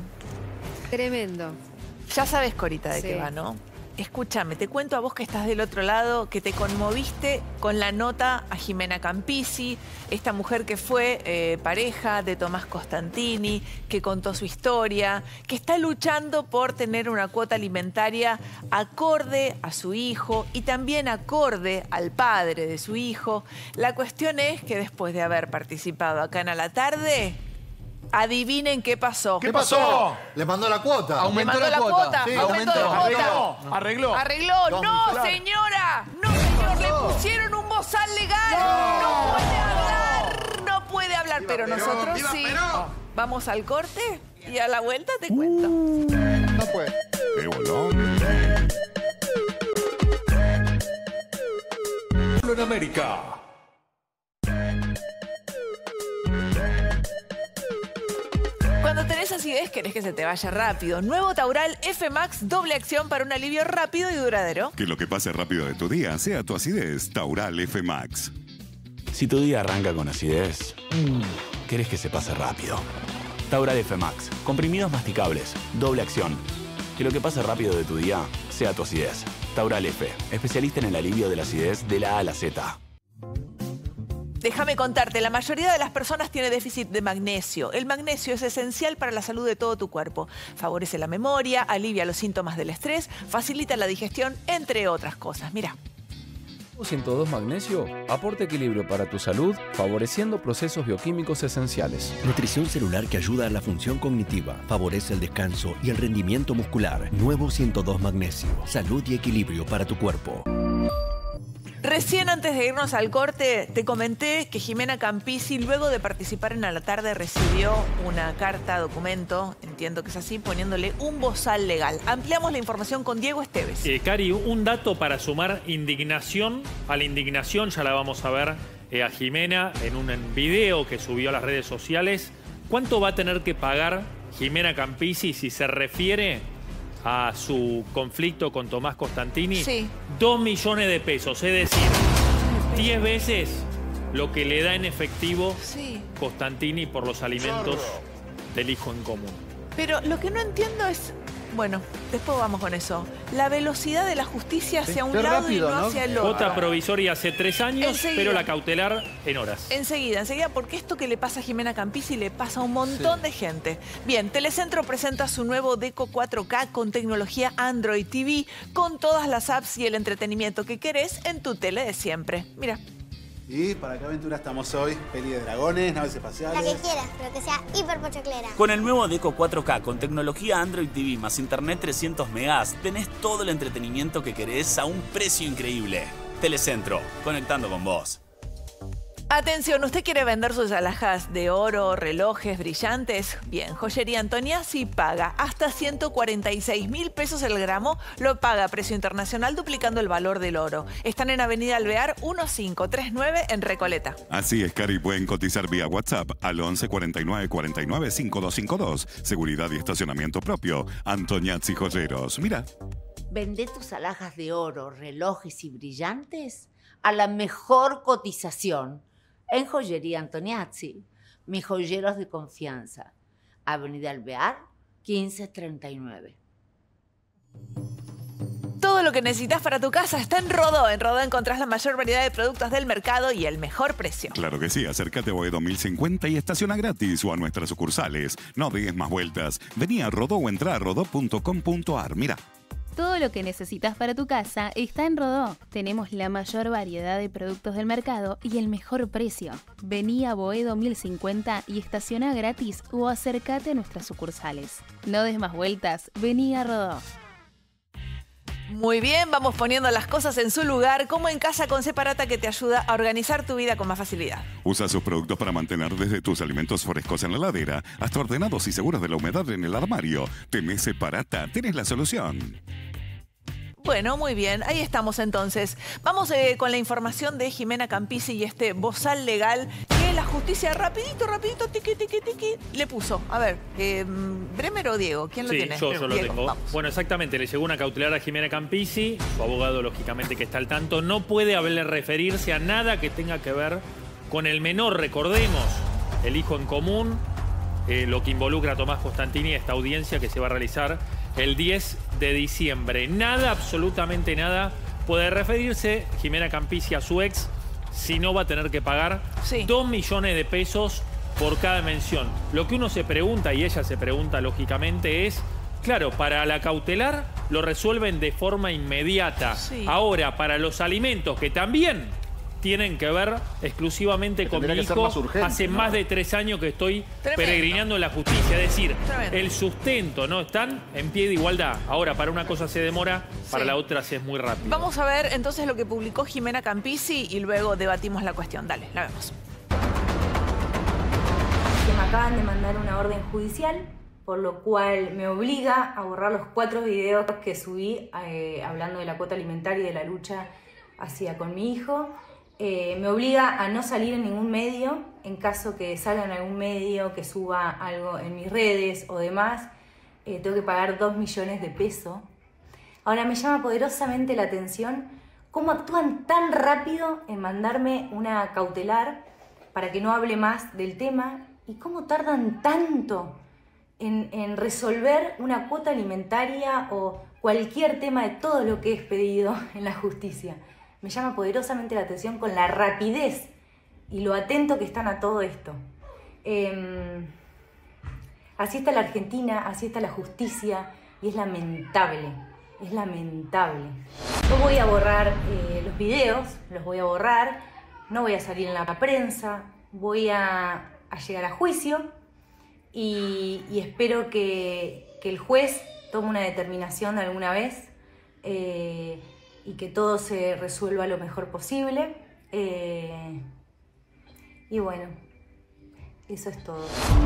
Tremendo. Ya sabes, Corita, de sí. qué va, ¿no? Escúchame, te cuento a vos que estás del otro lado, que te conmoviste con la nota a Jimena Campisi, esta mujer que fue eh, pareja de Tomás Costantini, que contó su historia, que está luchando por tener una cuota alimentaria acorde a su hijo y también acorde al padre de su hijo. La cuestión es que después de haber participado acá en A la Tarde, adivinen qué pasó. ¿Qué pasó? Le mandó la cuota. Aumentó la, la cuota. cuota. Sí, aumentó la cuota. Arregló. Arregló. Arregló. No, no señora. No, señor. Le pusieron un bozal legal. No, no puede hablar. No puede hablar. Pero nosotros viva, sí. Pero. Vamos al corte y a la vuelta te cuento. Uh, no puede. ¡Qué bolón! En América. cuando tenés acidez querés que se te vaya rápido. Nuevo Taural F Max, doble acción para un alivio rápido y duradero. Que lo que pase rápido de tu día sea tu acidez. Taural F Max. Si tu día arranca con acidez, querés que se pase rápido. Taural F Max, comprimidos masticables, doble acción. Que lo que pase rápido de tu día sea tu acidez. Taural F, especialista en el alivio de la acidez de la A a la Z. Déjame contarte, la mayoría de las personas tiene déficit de magnesio. El magnesio es esencial para la salud de todo tu cuerpo. Favorece la memoria, alivia los síntomas del estrés, facilita la digestión, entre otras cosas. Mira. ciento dos Magnesio aporta equilibrio para tu salud, favoreciendo procesos bioquímicos esenciales. Nutrición celular que ayuda a la función cognitiva, favorece el descanso y el rendimiento muscular. Nuevo ciento dos Magnesio. Salud y equilibrio para tu cuerpo. Recién antes de irnos al corte, te comenté que Jimena Campisi, luego de participar en A la Tarde, recibió una carta, documento, entiendo que es así, poniéndole un bozal legal. Ampliamos la información con Diego Esteves. Eh, Cari, un dato para sumar indignación a la indignación, ya la vamos a ver eh, a Jimena en un video que subió a las redes sociales. ¿Cuánto va a tener que pagar Jimena Campisi si se refiere a su conflicto con Tomás Costantini? Sí. Dos millones de pesos, es decir, diez veces lo que le da en efectivo sí. Costantini por los alimentos del hijo en común. Pero lo que no entiendo es... Bueno, después vamos con eso. La velocidad de la justicia hacia un lado rápido, y no, ¿no? hacia el otro. Cuota provisoria hace tres años, enseguida. Pero la cautelar en horas. Enseguida, enseguida, porque esto que le pasa a Jimena Campisi le pasa a un montón sí. de gente. Bien, Telecentro presenta su nuevo Deco cuatro K con tecnología Android T V, con todas las apps y el entretenimiento que querés en tu tele de siempre. Mira. ¿Y para qué aventura estamos hoy? ¿Peli de dragones, naves espaciales? La que quieras, pero que sea hiper pochoclera. Con el nuevo Deco cuatro K con tecnología Android T V más internet trescientos megas, tenés todo el entretenimiento que querés a un precio increíble. Telecentro, conectando con vos. Atención, ¿usted quiere vender sus alhajas de oro, relojes brillantes? Bien, Joyería Antoniazzi paga hasta ciento cuarenta y seis mil pesos el gramo, lo paga a precio internacional duplicando el valor del oro. Están en Avenida Alvear mil quinientos treinta y nueve en Recoleta. Así es, Cari, pueden cotizar vía WhatsApp al once cuarenta y nueve cuarenta y nueve cincuenta y dos cincuenta y dos. Seguridad y estacionamiento propio. Antoniazzi Joyeros. Mira. Vendé tus alhajas de oro, relojes y brillantes a la mejor cotización. En Joyería Antoniazzi, mis joyeros de confianza. Avenida Alvear, quince treinta y nueve. Todo lo que necesitas para tu casa está en Rodó. En Rodó encontrás la mayor variedad de productos del mercado y el mejor precio. Claro que sí, acércate a Boedo mil cincuenta y estaciona gratis o a nuestras sucursales. No des más vueltas. Vení a Rodó o entrá a rodó punto com punto ar. Mira. Todo lo que necesitas para tu casa está en Rodó. Tenemos la mayor variedad de productos del mercado y el mejor precio. Vení a Boedo mil cincuenta y estaciona gratis o acércate a nuestras sucursales. No des más vueltas, vení a Rodó. Muy bien, vamos poniendo las cosas en su lugar, como en Casa con Separata, que te ayuda a organizar tu vida con más facilidad. Usa sus productos para mantener desde tus alimentos frescos en la heladera hasta ordenados y seguros de la humedad en el armario. Tenés Separata, tenés la solución. Bueno, muy bien, ahí estamos entonces. Vamos eh, con la información de Jimena Campisi y este bozal legal que la justicia rapidito, rapidito, tiqui, tiqui, tiqui, le puso. A ver, eh, ¿Bremer o Diego? ¿Quién lo sí, tiene? yo, yo lo Diego, tengo. vamos. Bueno, exactamente, le llegó una cautelar a Jimena Campisi, su abogado lógicamente que está al tanto, no puede haberle referirse a nada que tenga que ver con el menor, recordemos, el hijo en común, eh, lo que involucra a Tomás Costantini, esta audiencia que se va a realizar el diez de diciembre. Nada, absolutamente nada, puede referirse Jimena Campisi a su ex, si no va a tener que pagar sí. dos millones de pesos por cada mención. Lo que uno se pregunta, y ella se pregunta lógicamente, es, claro, para la cautelar lo resuelven de forma inmediata. Sí. Ahora, para los alimentos, que también tienen que ver exclusivamente con mi hijo, más urgente, hace ¿no? más de tres años que estoy Tremendo. peregrinando en la justicia. Es decir, Tremendo. el sustento, ¿no? Están en pie de igualdad. Ahora, para una cosa se demora, para sí. la otra se es muy rápido. Vamos a ver entonces lo que publicó Jimena Campisi y luego debatimos la cuestión. Dale, la vemos. Que me acaban de mandar una orden judicial, por lo cual me obliga a borrar los cuatro videos que subí eh, hablando de la cuota alimentaria y de la lucha hacia con mi hijo. Eh, me obliga a no salir en ningún medio en caso que salga en algún medio, que suba algo en mis redes o demás, eh, tengo que pagar dos millones de pesos. Ahora me llama poderosamente la atención cómo actúan tan rápido en mandarme una cautelar para que no hable más del tema y cómo tardan tanto en, en resolver una cuota alimentaria o cualquier tema de todo lo que he pedido en la justicia. Me llama poderosamente la atención con la rapidez y lo atento que están a todo esto. Eh, así está la Argentina, así está la justicia y es lamentable, es lamentable. Yo voy a borrar eh, los videos, los voy a borrar, no voy a salir en la prensa, voy a, a llegar a juicio y, y espero que, que el juez tome una determinación alguna vez eh, y que todo se resuelva lo mejor posible. Eh, y bueno, eso es todo.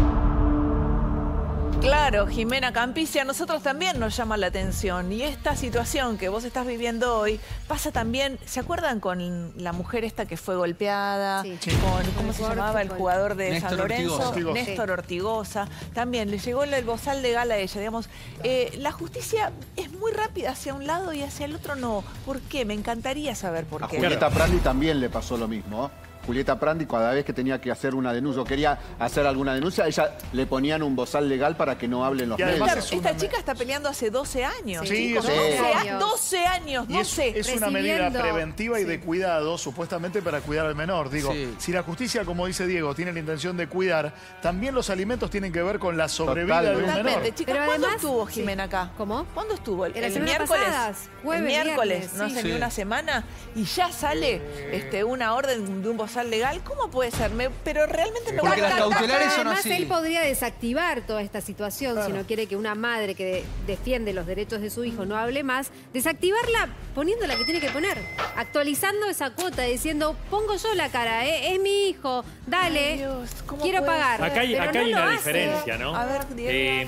Claro, Jimena Campisi, a nosotros también nos llama la atención. Y esta situación que vos estás viviendo hoy pasa también, ¿se acuerdan con la mujer esta que fue golpeada? Sí. Con, ¿cómo se llamaba? El jugador de Néstor San Lorenzo. Ortigosa. Néstor Ortigosa. También le llegó el bozal de gala a ella, digamos. Eh, la justicia es muy rápida hacia un lado y hacia el otro no. ¿Por qué? Me encantaría saber por a qué. A Julieta Prandi también le pasó lo mismo, ¿eh? Julieta Prandi, cada vez que tenía que hacer una denuncia o quería hacer alguna denuncia, a ella le ponían un bozal legal para que no hablen los medios. Esta, esta chica está peleando hace doce años. Sí, chicos, sí. doce años. doce años, doce. Y es, es una medida preventiva y sí. de cuidado, supuestamente para cuidar al menor. Digo, sí. si la justicia, como dice Diego, tiene la intención de cuidar, también los alimentos tienen que ver con la sobrevida Total, de un Totalmente. menor. Chicas, Pero ¿cuándo además, estuvo Jimena sí. acá? ¿Cómo? ¿Cuándo estuvo? El, el miércoles. Jueves, el miércoles, viernes, no sí. hace sí. ni una semana, y ya sale este, una orden de un bozal legal. ¿Cómo puede ser? Me, pero realmente me Porque las cautelares son Además, así. él podría desactivar toda esta situación Claro. si no quiere que una madre que de, defiende los derechos de su hijo no hable más, desactivarla poniendo la que tiene que poner, actualizando esa cuota, diciendo, pongo yo la cara, ¿eh? Es mi hijo, dale, Ay, Dios, quiero pagar. Acá hay, pero acá no hay lo una hace. diferencia, ¿no? A ver, Diego. Eh,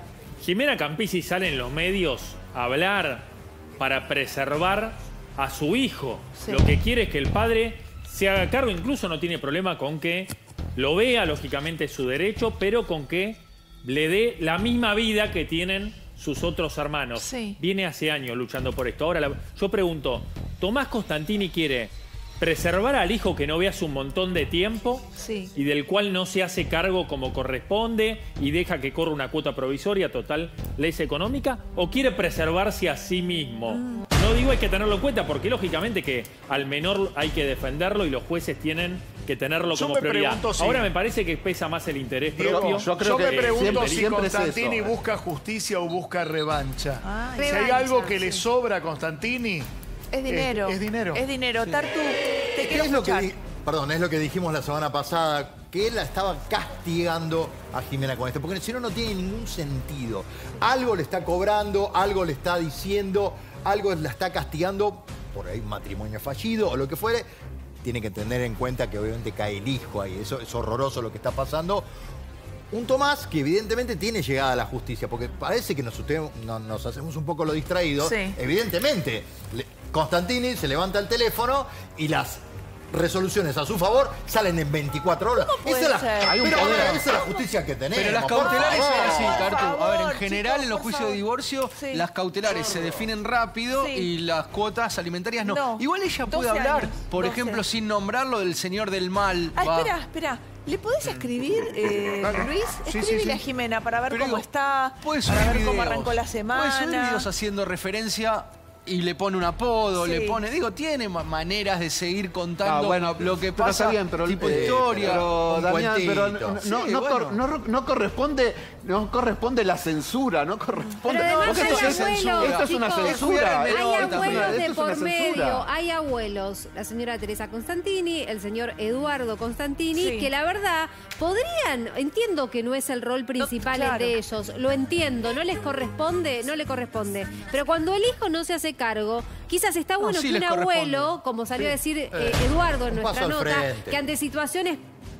Jimena Campisi sale en los medios a hablar para preservar a su hijo. Sí. Lo que quiere es que el padre se haga cargo, incluso no tiene problema con que lo vea, lógicamente es su derecho, pero con que le dé la misma vida que tienen sus otros hermanos. Sí. Viene hace años luchando por esto. Ahora, la, yo pregunto, ¿Tomás Constantini quiere preservar al hijo que no ve hace un montón de tiempo sí. y del cual no se hace cargo como corresponde y deja que corra una cuota provisoria, total, ley económica? ¿O quiere preservarse a sí mismo? Mm. No digo hay que tenerlo en cuenta porque lógicamente que al menor hay que defenderlo y los jueces tienen que tenerlo yo como prioridad. Pregunto, sí. Ahora me parece que pesa más el interés Diego, propio. Yo, creo yo que me pregunto siempre, si siempre Constantini es eso, busca justicia o busca revancha. Ay, si revancha, hay algo que sí. le sobra a Constantini... Es dinero. Es, es dinero. Es dinero. Sí. Tartu, te quiero es lo escuchar. que di- Perdón, es lo que dijimos la semana pasada, que él la estaba castigando a Jimena con esto, porque si no, no tiene ningún sentido. Algo le está cobrando, algo le está diciendo, algo la está castigando, por ahí matrimonio fallido o lo que fuere. Tiene que tener en cuenta que obviamente cae el hijo ahí, eso es horroroso lo que está pasando. Un Tomás que evidentemente tiene llegada a la justicia, porque parece que nos, usted, no, nos hacemos un poco lo distraídos. Sí. Evidentemente, le, Constantini se levanta el teléfono y las resoluciones a su favor salen en veinticuatro horas. ¿Cómo puede esa, es ser? la, Hay un pero poder. esa es la justicia que tenemos. Pero las por cautelares favor. son así, Cartu. A ver, en favor, general, chicos, en los por juicios favor. de divorcio, Sí. las cautelares se definen rápido Sí. y las cuotas alimentarias no. No. Igual ella puede doce hablar, años, por doce. ejemplo, sin nombrarlo del señor del mal. Ah, Va. espera, espera. ¿Le podés escribir, eh, Luis? Sí, Escribile sí, sí. a Jimena para ver Pero cómo digo, está, Puede para subir ver cómo videos. arrancó la semana. Puede subir videos haciendo referencia y le pone un apodo, Sí. le pone... Digo, tiene ma- maneras de seguir contando Ah, bueno, lo que pero pasa, está bien, pero, tipo eh, historia. Pero, un Damián, pero cuentito. no, no, Sí, no bueno. cor- no- no corresponde, no corresponde la censura, no corresponde. Pero además Porque hay esto, es- abuelos, esto es una chicos. censura. Hay esto Hay es una- abuelos esto de es una por censura. medio, hay abuelos, la señora Teresa Constantini, el señor Eduardo Constantini, Sí. que la verdad podrían, entiendo que no es el rol principal No, claro. de ellos, lo entiendo, no les corresponde, no le corresponde, pero cuando el hijo no se hace cargo, quizás está sí bueno que un les corresponde. abuelo, como salió a decir eh, Eh, Eduardo en un nuestra paso al nota, frente. que ante situaciones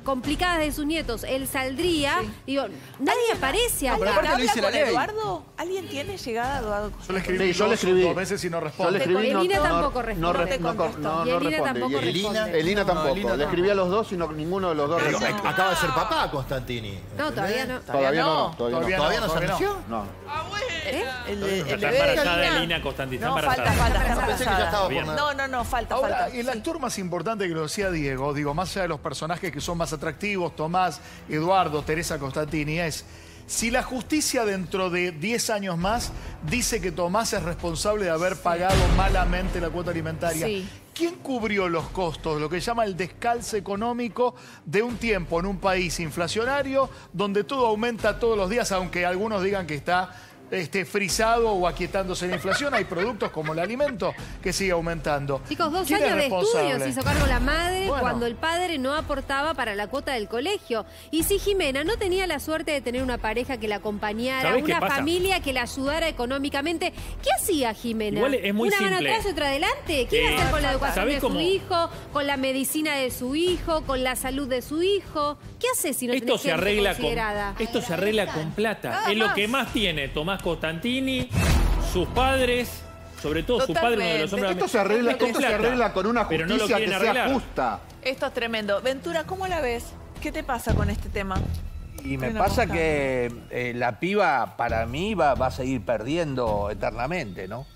complicadas de sus nietos, él saldría. Sí. Digo, nadie aparece acá. No, pero lo dice la ley. Eduardo? ¿Alguien tiene llegada a Eduardo? Yo le escribí, sí, yo le escribí dos veces y no responde. Yo le escribí, y no, Elina no, tampoco responde. No, re, no, no, no, y Elina responde. tampoco y Elina, responde. Elina tampoco. No, Elina le escribí a los dos y no, ninguno de los dos Pero responde. acaba de ser papá, Constantini. No, todavía no. Todavía no. Todavía no. ¿Todavía no se anunció? No. ¿Eh? El, el, el Está bebé de embarazada Elina. Elina Constantini. No, Está falta, embarazada. falta, está Pensé que ya estaba por embarazada. nada. No, no, no, falta, Ahora, falta. el actor más importante que lo decía Diego, digo, más allá de los personajes que son más atractivos, Tomás, Eduardo, Teresa Constantini, es si la justicia dentro de diez años más dice que Tomás es responsable de haber pagado malamente la cuota alimentaria. Sí. ¿Quién cubrió los costos, lo que llama el descalce económico de un tiempo en un país inflacionario donde todo aumenta todos los días, aunque algunos digan que está este, frisado o aquietándose la inflación? Hay productos como el alimento que sigue aumentando. Chicos, dos ¿Quién años es de responsable? estudios hizo cargo la madre Bueno. cuando el padre no aportaba para la cuota del colegio. Y si Jimena no tenía la suerte de tener una pareja que la acompañara, ¿Sabés qué una pasa? familia que la ayudara económicamente, ¿qué hacía Jimena? Igual es muy ¿Una mano simple. atrás y otra adelante? ¿Qué iba a Eh, hacer con la educación ¿sabés de su cómo? hijo, con la medicina de su hijo, con la salud de su hijo? ¿Qué hace si no Esto tenés se gente arregla con considerada? esto se arregla con plata. Nada Es lo más. que más tiene Tomás Constantini, sus padres, sobre todo su padre, uno de los hombres. Esto se arregla, con esto se plata. arregla con una Pero no lo justicia que quieren sea arreglar. justa. Esto es tremendo. Ventura, ¿cómo la ves? ¿Qué te pasa con este tema? Y me Hay una pasa cosa. que eh, la piba, para mí, va, va a seguir perdiendo eternamente, ¿no?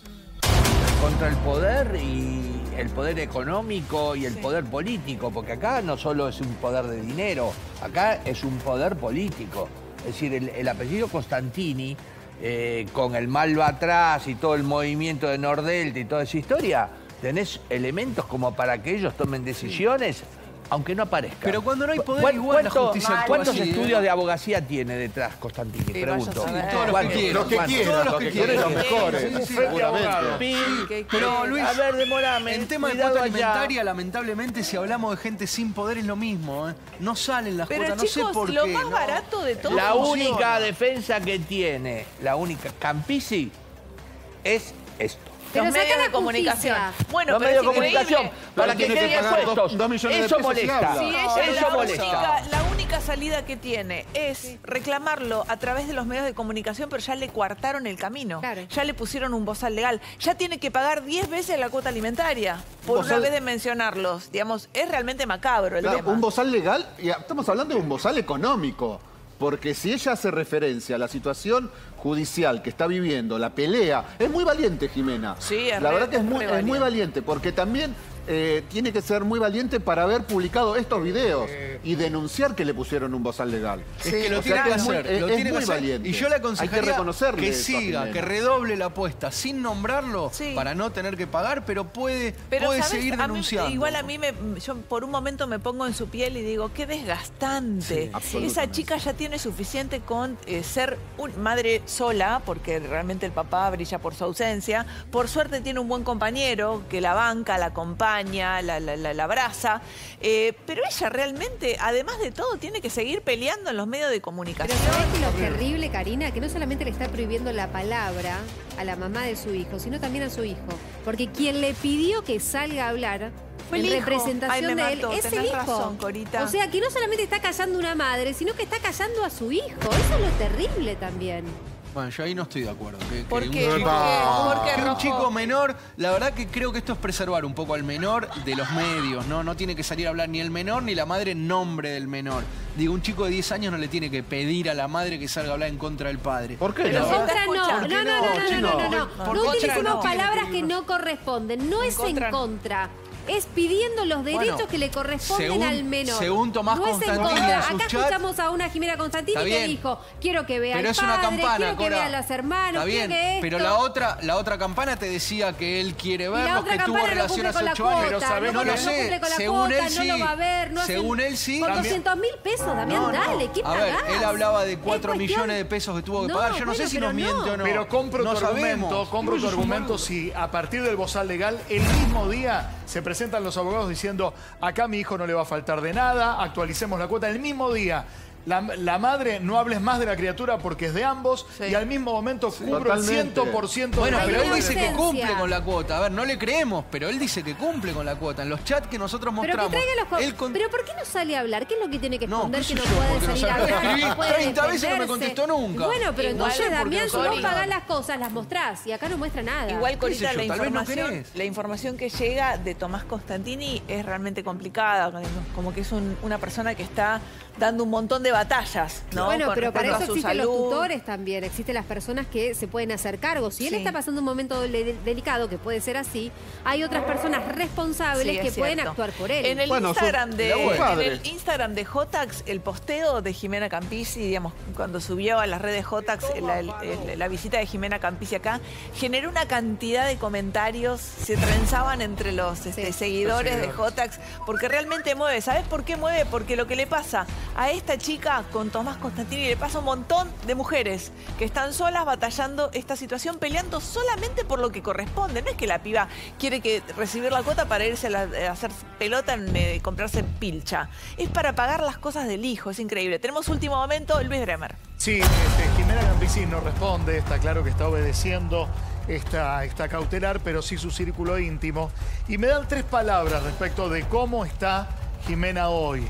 Contra el poder y el poder económico y el Sí. poder político, porque acá no solo es un poder de dinero, acá es un poder político. Es decir, el, el apellido Constantini, eh, con el Malva atrás y todo el movimiento de Nordelta y toda esa historia, tenés elementos como para que ellos tomen decisiones, aunque no aparezcan. Pero cuando no hay poder, ¿Cuál- igual la cuánto- justicia actúa ¿Cuántos así, estudios eh? de abogacía tiene detrás Constantini? Sí, vaya a Pregunto. saber. Todos los que ¿Cuántos? quieran. Los que ¿Cuántos? quieran. Todos los que quieren los quieran. mejores, Sí, sí, seguramente. Pin, ¿Qué- Pero qué- Luis, a ver, demorame. en tema de cuidado cuota allá. alimentaria, lamentablemente, si hablamos de gente sin poder es lo mismo, ¿eh? No salen las Pero cuotas, no chicos, sé por lo qué. más ¿no? barato de todo La funciona. única defensa que tiene, la única Campisi, es esto. Pero Los saca medios la de comunicación. justicia. Bueno, Los pero medios es de comunicación, increíble. para Pero que tiene que queden pagar dos- puestos. dos millones de Eso pesos y molesta. habla. Si ella Eso la molesta. única, la única salida que tiene es reclamarlo a través de los medios de comunicación, pero ya le coartaron el camino. Claro. Ya le pusieron un bozal legal. Ya tiene que pagar diez veces la cuota alimentaria por una Bozal- vez de mencionarlos. Digamos, es realmente macabro el Claro, tema. un bozal legal, y estamos hablando de un bozal económico. Porque si ella hace referencia a la situación judicial que está viviendo, la pelea, es muy valiente, Jimena. Sí, es La re- verdad que es es muy, re es muy valiente, porque también eh, tiene que ser muy valiente para haber publicado estos videos y denunciar que le pusieron un bozal legal. Es que lo O sea tiene que es muy- hacer, es- lo es tiene que muy hacer. valiente. Y yo le Hay que aconsejaría reconocerle que eso a siga, Jimena. que redoble la apuesta sin nombrarlo Sí. para no tener que pagar, pero puede, Pero, puede ¿sabes? seguir A mí- denunciando. igual a mí, me, yo por un momento me pongo en su piel y digo, qué desgastante. absolutamente. Esa chica ya tiene suficiente con eh, ser un, madre sola, porque realmente el papá brilla por su ausencia. Por suerte tiene un buen compañero que la banca, la acompaña, la, la, la- la abraza. Eh, pero ella realmente, además de todo, tiene que seguir peleando en los medios de comunicación. Pero ¿sabés qué es lo terrible, Karina? Que no solamente le está prohibiendo la palabra a la mamá de su hijo, sino también a su hijo. Porque quien le pidió que salga a hablar Fue el en hijo. representación Ay, me de él mató, es el tenés hijo. razón, Corita. O sea, que no solamente está callando una madre, sino que está callando a su hijo. Eso es lo terrible también. Bueno, yo ahí no estoy de acuerdo. Que, que ¿Por un qué? chico- ¿Por qué? ¿Por qué, que un Rojo? chico menor, la verdad que creo que esto es preservar un poco al menor de los medios, ¿no? No tiene que salir a hablar ni el menor ni la madre en nombre del menor. Digo, un chico de diez años no le tiene que pedir a la madre que salga a hablar en contra del padre. ¿Por qué Pero no? si está Contra no, no, escuchando. no, no, no, no, no, no, no. Por No contra utilicemos no. palabras que no corresponden. No En es contra en no. contra. Es pidiendo los derechos Bueno, que le corresponden según- al menor. según Tomás no es en Constantini contra. en sus Acá chats- escuchamos a una Jimena Constantini Está que bien. dijo, quiero que vea Pero al es una padre, campana, quiero que Cora. vea a los hermanos, Está bien, quiero que esto. pero la otra, la otra campana te decía que él quiere la verlos, otra que tuvo campana no relación cumple hace con la ocho años. cuota, Pero sabés, no, no lo cumple- no sé. cumple con la Según cuota, él no sí. lo va a ver, no hace- Según él sí. Con También- doscientos mil pesos, Damián, No, no. dale, ¿qué A pagás? ver, él hablaba de Es cuatro cuestión- millones de pesos que tuvo que No, pagar. Yo no bueno, sé si pero nos miente no. o no. Pero compro no tu argumento, sabemos. compro tu argumento si a partir del bozal legal, el mismo día se presentan los abogados diciendo, acá a mi hijo no le va a faltar de nada, actualicemos la cuota. El mismo día La, la madre, no hables más de la criatura porque es de ambos, sí. y al mismo momento sí, cubro el cien por ciento bueno, de la pero él dice que cumple con la cuota. A ver, no le creemos, pero él dice que cumple con la cuota. En los chats que nosotros mostramos. Pero, que los él con... pero ¿por qué no sale a hablar? ¿Qué es lo que tiene que esconder no, que no puede salir a hablar? Escribí no puede treinta veces y no me contestó nunca. Bueno, pero Igual, entonces, Damián, si vos pagás no. las cosas, las mostrás, y acá no muestra nada. Igual, Corita, la información, no la información que llega de Tomás Constantini es realmente complicada. Como que es un, una persona que está dando un montón de batallas, ¿no? Bueno, Con pero para eso existen salud. los tutores también, existen las personas que se pueden hacer cargo. Si sí. él está pasando un momento de delicado, que puede ser así, hay otras personas responsables sí, que cierto. pueden actuar por él. En el, bueno, Instagram, su... de, en el Instagram de Jotax, el posteo de Jimena Campisi, digamos, cuando subió a las redes Jotax la, el, el, la visita de Jimena Campisi acá, generó una cantidad de comentarios, se trenzaban entre los este, sí. seguidores de Jotax, porque realmente mueve. ¿Sabes por qué mueve? Porque lo que le pasa a esta chica con Tomás Constantini le pasa a un montón de mujeres que están solas batallando esta situación, peleando solamente por lo que corresponde. No es que la piba quiere que recibir la cuota para irse a, la, a hacer pelota, en, eh, comprarse pilcha. Es para pagar las cosas del hijo, es increíble. Tenemos último momento, Luis Bremer. Sí, este, Jimena Campisi no responde, está claro que está obedeciendo esta, esta cautelar, pero sí su círculo íntimo. Y me dan tres palabras respecto de cómo está Jimena hoy.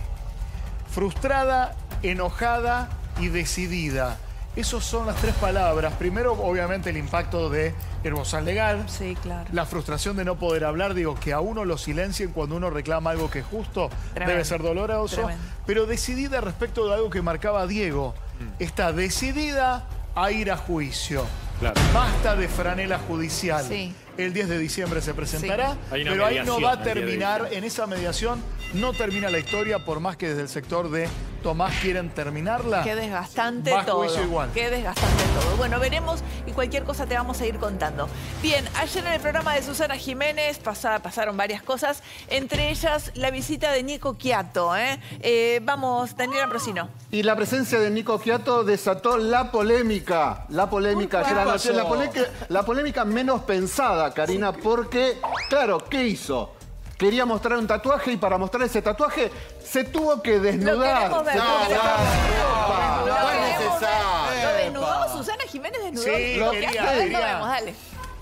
Frustrada, enojada y decidida. Esas son las tres palabras. Primero, obviamente, el impacto de el bozal legal. Sí, claro. La frustración de no poder hablar. Digo, que a uno lo silencien cuando uno reclama algo que es justo. Tremendo. Debe ser doloroso. Tremendo. Pero decidida respecto de algo que marcaba Diego. Mm. Está decidida a ir a juicio. Claro. Basta de franela judicial. Sí. El diez de diciembre se presentará, sí. pero ahí no va a terminar, en esa mediación no termina la historia, por más que desde el sector de Tomás quieren terminarla. Qué desgastante va todo. Juicio igual. Qué desgastante todo. Bueno, veremos y cualquier cosa te vamos a ir contando. Bien, ayer en el programa de Susana Jiménez pasa, pasaron varias cosas, entre ellas la visita de Nico Quiato. ¿eh? Eh, vamos, Daniel Ambrosino. Y la presencia de Nico Quiato desató la polémica. La polémica ayer anoche. La polémica, la polémica menos pensada, Karina, porque, claro, ¿qué hizo? Quería mostrar un tatuaje y para mostrar ese tatuaje se tuvo que desnudar. Lo ver, no, no, no, no, no es necesario. ¿Lo desnudó? ¿Susana Jiménez desnudó? Sí, lo quería. A ver, lo vemos, dale.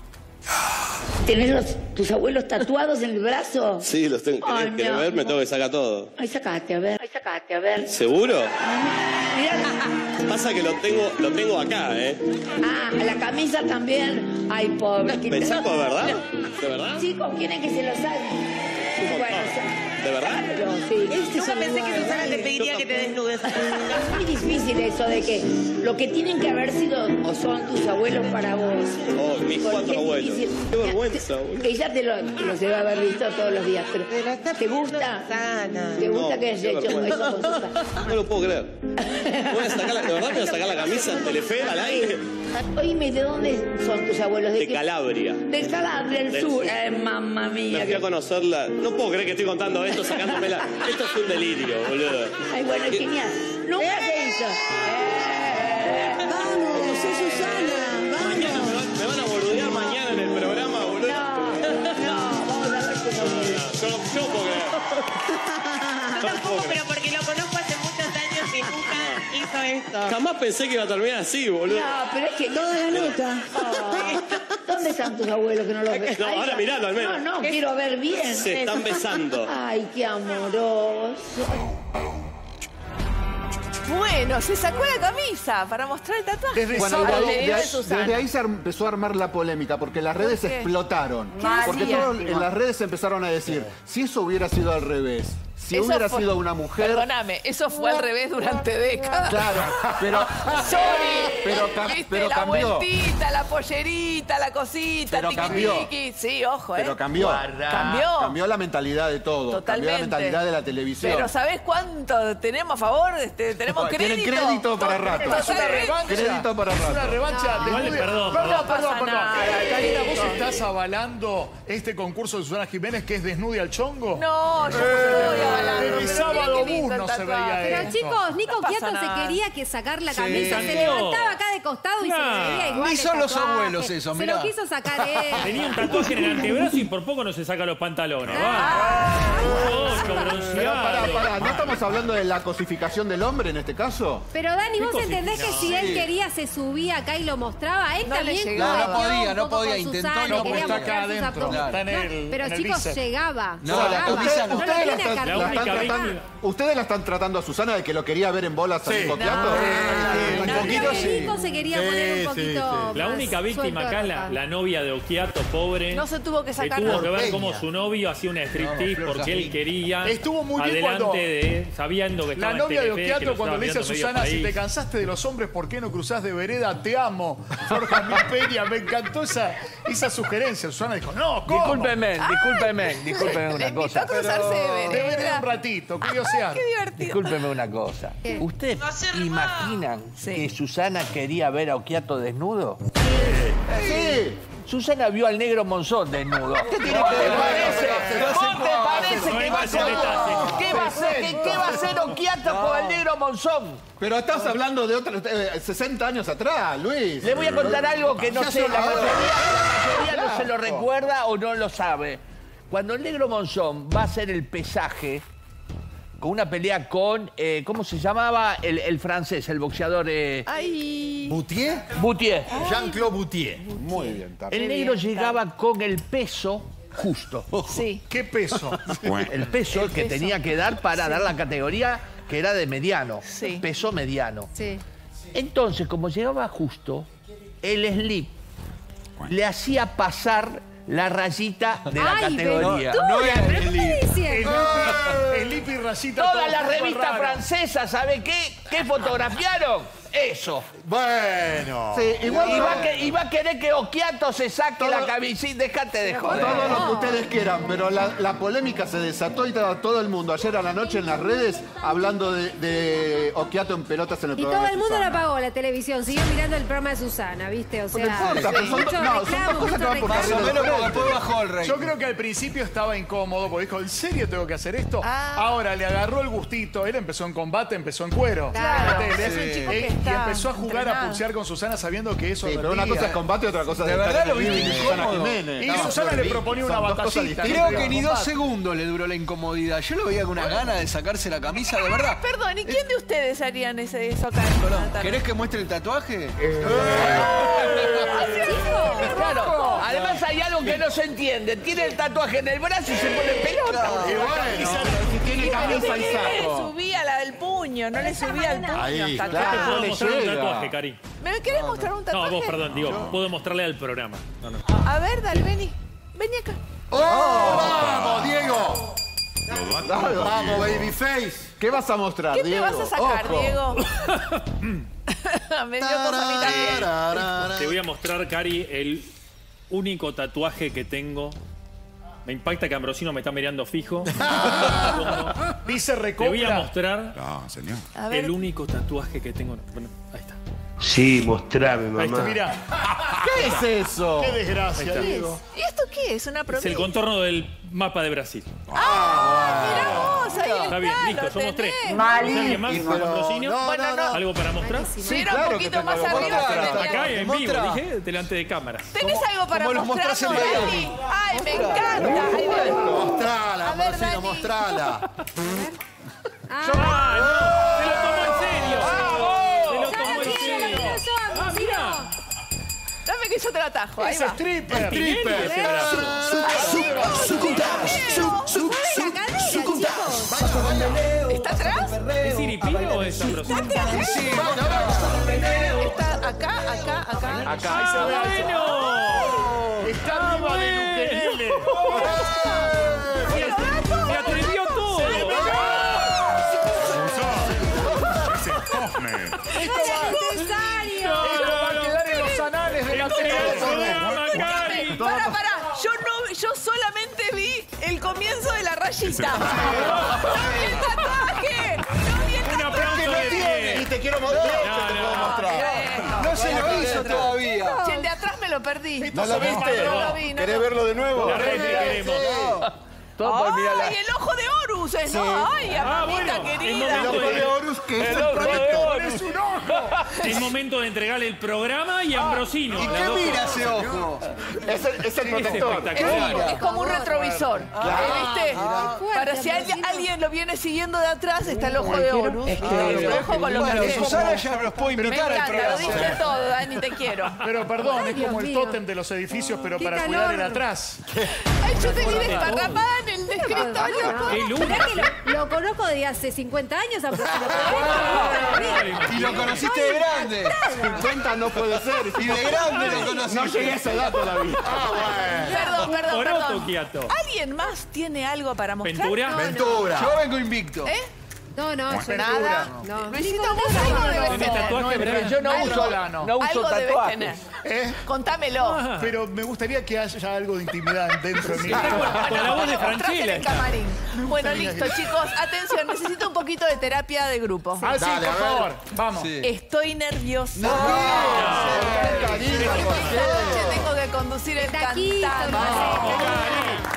¿Tenés los, tus abuelos tatuados en el brazo? Sí, los tengo. ¿Querés, oh, ¿querés no. ver? Me tengo que sacar todo. Ay, sacate, a ver. Ay, sacate, a ver. ¿Seguro? Mirá. Pasa que lo tengo, lo tengo acá, ¿eh? Ah, la camisa también. Ay, pobre. ¿Me saco de verdad? ¿De verdad? Sí, ¿con quién es que se lo saque? Bueno, ¿de verdad? Claro, sí. Este Nunca pensé que Susana te pediría que te desnudes. Es muy difícil eso de que lo que tienen que haber sido o son tus abuelos para vos. Oh, mis cuatro abuelos. Qué vergüenza, boludo. Ella te lo, los debe haber visto todos los días, pero ¿te gusta? ¿Te gusta no, que hayas hecho eso con Susana? No lo puedo creer. Voy a sacar la, ¿de verdad me voy a sacar la camisa en Telefe al aire? Oíme, ¿de dónde son tus abuelos? De, ¿De qué? Calabria. De Calabria, del, del sur. sur. Eh, mamma mía. Me fui a conocerla. No puedo creer que estoy contando esto, sacándomela. Esto es un delirio, boludo. Ay, bueno, es genial. Nunca se hizo. Eh, vamos, soy Susana, vamos. Mañana me, van, me van a boludear mañana en el programa, boludo. No, no, vamos a ver tus abuelos. Yo no puedo creer. Yo tampoco, pero porque lo conozco hace muchos años y nunca hizo esto. Jamás pensé que iba a terminar así, boludo. No, pero es que toda la nota. Oh, ¿dónde están tus abuelos que no los ves? No, ahí ahora miralo al menos. No, no, quiero ver bien. Se están besando. Ay, qué amoroso. Bueno, se sacó la camisa para mostrar el tatuaje. Desde, bueno, de, de, de, desde ahí se empezó a armar la polémica, porque las redes explotaron. Porque todo, en las redes empezaron a decir, si eso hubiera sido al revés, si eso hubiera fue, sido una mujer... Perdóname, eso fue al revés durante décadas. Claro, pero... Sorry. Pero, cam, ¿Viste? pero la cambió. La vueltita, la pollerita, la cosita, pero tiqui, cambió. tiqui. Sí, ojo, ¿eh? Pero cambió. Cambió. Cambió la mentalidad de todo. Totalmente. Cambió la mentalidad de la televisión. Pero ¿sabés cuánto tenemos a favor? Este, tenemos crédito. Tienen crédito para rato. Es una revancha. Crédito para rato. Es una revancha. No. Igual, perdón. Perdón, perdón, perdón. Karina, ¿vos estás avalando este concurso de Susana Jiménez que es Desnude al Chongo? No, yo no estoy avalando. El sábado bus no se veía Pero esto. chicos, Nico no Quiato nada. se quería que sacar la Sí. camisa, se levantaba acá de costado y No. se le veía igual. Ni el son los tatuaje. abuelos eso, Se mirá. lo quiso sacar él. Tenía un tatuaje en el antebrazo y por poco no se saca los pantalones. Ah. Va. Pero pará, pará, ¿no estamos hablando de la cosificación del hombre en este caso? Pero Dani, ¿vos entendés que si él quería se subía acá y lo mostraba? Él No le también llegaba. No, no podía, no un poco podía, con intentó, Susana, no, quería está mostrar acá sus adentro. abdominales. Está en el- No, pero en el chicos, bíceps. llegaba. No, llegaba. la camisa no. No lo Ustedes la tiene están, acá la arriba. están tratando, ¿ustedes la están tratando a Susana de que lo quería ver en bolas a Nico Quiato? un No, poquito creo que sí. Nico se quería Sí, poner un sí, poquito sí. La más única víctima suelto acá es de la, ropa. la novia de Occhiato, pobre. No se tuvo que sacar Que tuvo nada. que ver Peña. cómo su novio hacía una striptease No, Flor porque él Jazmín. quería. Estuvo muy bien adelante cuando- de, sabiendo que estaba La en novia de Telefe, que lo Occhiato cuando estaba le dice a viendo medio Susana, si te país. cansaste de los hombres, ¿por qué no cruzás de vereda? Te amo. Jorge Jamín Peña, me encantó esa, esa sugerencia. Susana dijo, no, ¿cómo? Discúlpeme, discúlpeme, discúlpeme Le una invitó cosa. a cruzarse de De vereda vereda. un ratito, curiosear. Qué divertido. Discúlpeme una cosa. ¿Qué? ¿Ustedes imaginan Sí. que Susana quería ver a Occhiato desnudo? Sí. Susana vio al negro Monzón desnudo. ¿Qué tiene que ver? ¿Vos te parece que va a ser? ¿Qué va a hacer? ¿Qué, qué va a hacer Occhiato con el negro Monzón? Pero estás hablando de otros eh, sesenta años atrás, Luis. Le voy a contar algo que no sé, la mayoría, la mayoría no se lo recuerda o no lo sabe. Cuando el negro Monzón va a hacer el pesaje con una pelea con, eh, ¿cómo se llamaba? El, el francés, el boxeador. Eh, Ay. ¿Boutier? Boutier. Jean-Claude Boutier. Muy bien, Tati. El negro llegaba con el peso justo. Sí. ¿Qué peso? El peso que peso. tenía que dar para dar la categoría que era de mediano. Sí. Peso mediano. Sí. Entonces, como llegaba justo, el slip le hacía pasar la rayita de la Ay, categoría. Ventura, No era ¿pero el qué lip. estás diciendo? El Lipi Rayita. Toda todo la junto, revista raro. francesa, ¿sabe qué? ¿Qué fotografiaron? Eso. Bueno. Sí, igual Y va, a que- y va a querer que Occhiato se saque Todo- la camisita. Déjate de joder. Todo lo que ustedes quieran, pero la, la polémica se desató y estaba todo el mundo ayer a la noche en las redes hablando de, de Occhiato en pelotas en el Y programa. todo de el mundo la Susana. apagó la televisión, siguió mirando el programa de Susana, ¿viste? O sea, No importa, pero son mucho do- no, son reclamo, dos cosas que van mucho por Más o reclamo. menos porque después bajó el rey. Yo creo que al principio estaba incómodo porque dijo, ¿en serio tengo que hacer esto? Ah. Ahora le agarró el gustito. Él empezó en combate, empezó en cuero. Claro. En la tele. Es un chico que Eh, y está empezó a jugar entrenado. a pulsear con Susana sabiendo que eso Sí, pero rendía. una cosa es combate y otra cosa es ¿De estar verdad en lo el viste living de Susana incómodo? Jiménez. Y No, Susana le proponía una son dos cosas batallita. distintas. Creo que ni dos Combate. segundos le duró la incomodidad. Yo lo veía con una gana de sacarse la camisa, de verdad. Perdón, ¿y quién de ustedes harían ese, eso acá? ¿Querés que muestre el tatuaje? Claro. Además hay algo que no se entiende. Tiene el tatuaje en el brazo y se pone pelota. Y bueno, si tiene camisa y Le saco. subía la del puño, no le subía el puño Ahí, hasta claro. acá. Puedo le mostrar un llega. tatuaje, Cari. ¿Me querés mostrar un No, tatuaje? vos, perdón, digo, puedo mostrarle al programa. No, no. A ver, dale, vení. Vení acá. ¡Oh! ¡Vamos, Diego! ¡Vamos, babyface! ¿Qué vas a mostrar, ¿Qué te Diego? vas a sacar, Ojo. Diego? Me dio cosa a mí también. Te voy a mostrar, Cari, el único tatuaje que tengo. Me impacta que Ambrosino me está mirando fijo. Dice Te voy a recopla. mostrar No, señor. A ver. el único tatuaje que tengo. Bueno, ahí está. Sí, mostrame, Ahí está. mamá. Mira, ¿Qué es eso? qué desgracia, ¿Qué es? Diego. ¿Y esto qué es? ¿Una Es el provincia? contorno del mapa de Brasil. ¡Ah! Mirá vos, ahí está. Está bien, listo, lo somos tres. tenés. ¿Alguien más? Pero- Ambrosino? no, Bueno, no. ¿Algo para mostrar? Si era claro un que poquito tengo más algo arriba. para mostrar. tenía- Acá en vivo, Muestra. dije, delante de cámara. ¿Tenés algo para como los mostrás en mostrarnos, Miami. Dani? ¡Ay, me encanta! Ahí va. Mostrala, A ver, Marcelo, Dani. mostrala. ¡Ah, no! ¡Se lo tomó en serio! ¡Se lo Ya tomó lo en tiene, lo serio! quiero yo, ¡Ah, Ambrosino. mira! Dame que yo te lo atajo. Ahí Es va. stripper. Stripper. Ese brazo. ¿Está atrás? ¿Es Iripino o es Ambrosino? Está acá, acá, acá. Acá. ¡Ah, bueno! Está arriba de Luquelele. ¡Se atrevió todo! Ese Hoffner. ¡Necesario! Esto va a quedar en los anales de la ¡Entrega el televisión. programa, Cari! Pará, pará. Yo no, yo solamente vi el comienzo de la rayita. ¡No vi el tatuaje! ¡No vi el ¡Un tatuaje! aplauso de Y pie! te quiero mostrar. No, Te puedo no. mostrar. No se lo hizo todavía. Si el de atrás me lo perdí. ¿No lo viste? No lo vi, no ¿Querés lo- verlo de nuevo? La red que queremos. Todo por mirar la- ¡Ay, el ojo de Horus! ¿eh? No, ¡ay, Ah, amiguita bueno, el querida! El ojo de Horus, que es El el ojo de proyecto. Horus. Es un ojo. Es momento de entregarle el programa y a Ambrosino. ¿Y qué mira ese ojo? Es el, es el protector. Es como, es como un retrovisor. Ah, ¿Viste? ah, Para si alguien, alguien lo viene siguiendo de atrás, está el ojo de Horus. Este, El ojo con los Bueno, pies. Susana ya los puedo Me invitar al encanta, lo programa. diste todo, Dani, te quiero. Pero perdón, es Dios como el mío. tótem de los edificios, pero Qué para calor. cuidar el atrás. Ay, yo te vi desparrapada en el escritorio. Qué luna. Mirá que lo, lo conozco de hace cincuenta años aproximadamente. Y lo conociste de grande. cincuenta no puede ser. Y de grande lo conociste. No llegué a esa edad todavía. Perdón, perdón, Oroto, perdón. Quiato. ¿Alguien más tiene algo para mostrar? ¿Ventura? No, no. Ventura. Yo vengo invicto. ¿Eh? No, no, yo Nada. no. Luisito, vos algo debes ¿Tenés tener. tatuaje, Brian? Yo no Algo- uso, no uso Algo debes tatuajes. tener. ¿Eh? Contámelo. Pero me gustaría que haya algo de intimidad dentro de mí. Con la voz de Mostrás en Franchella. el está. camarín. Bueno, gustaría listo, que- chicos. Atención, necesito un poquito de terapia de grupo. Ah, sí, Dale, por a ver. favor. Vamos. Sí. Estoy nerviosa. Karina, Esta noche tengo que conducir el Taquito, cantante.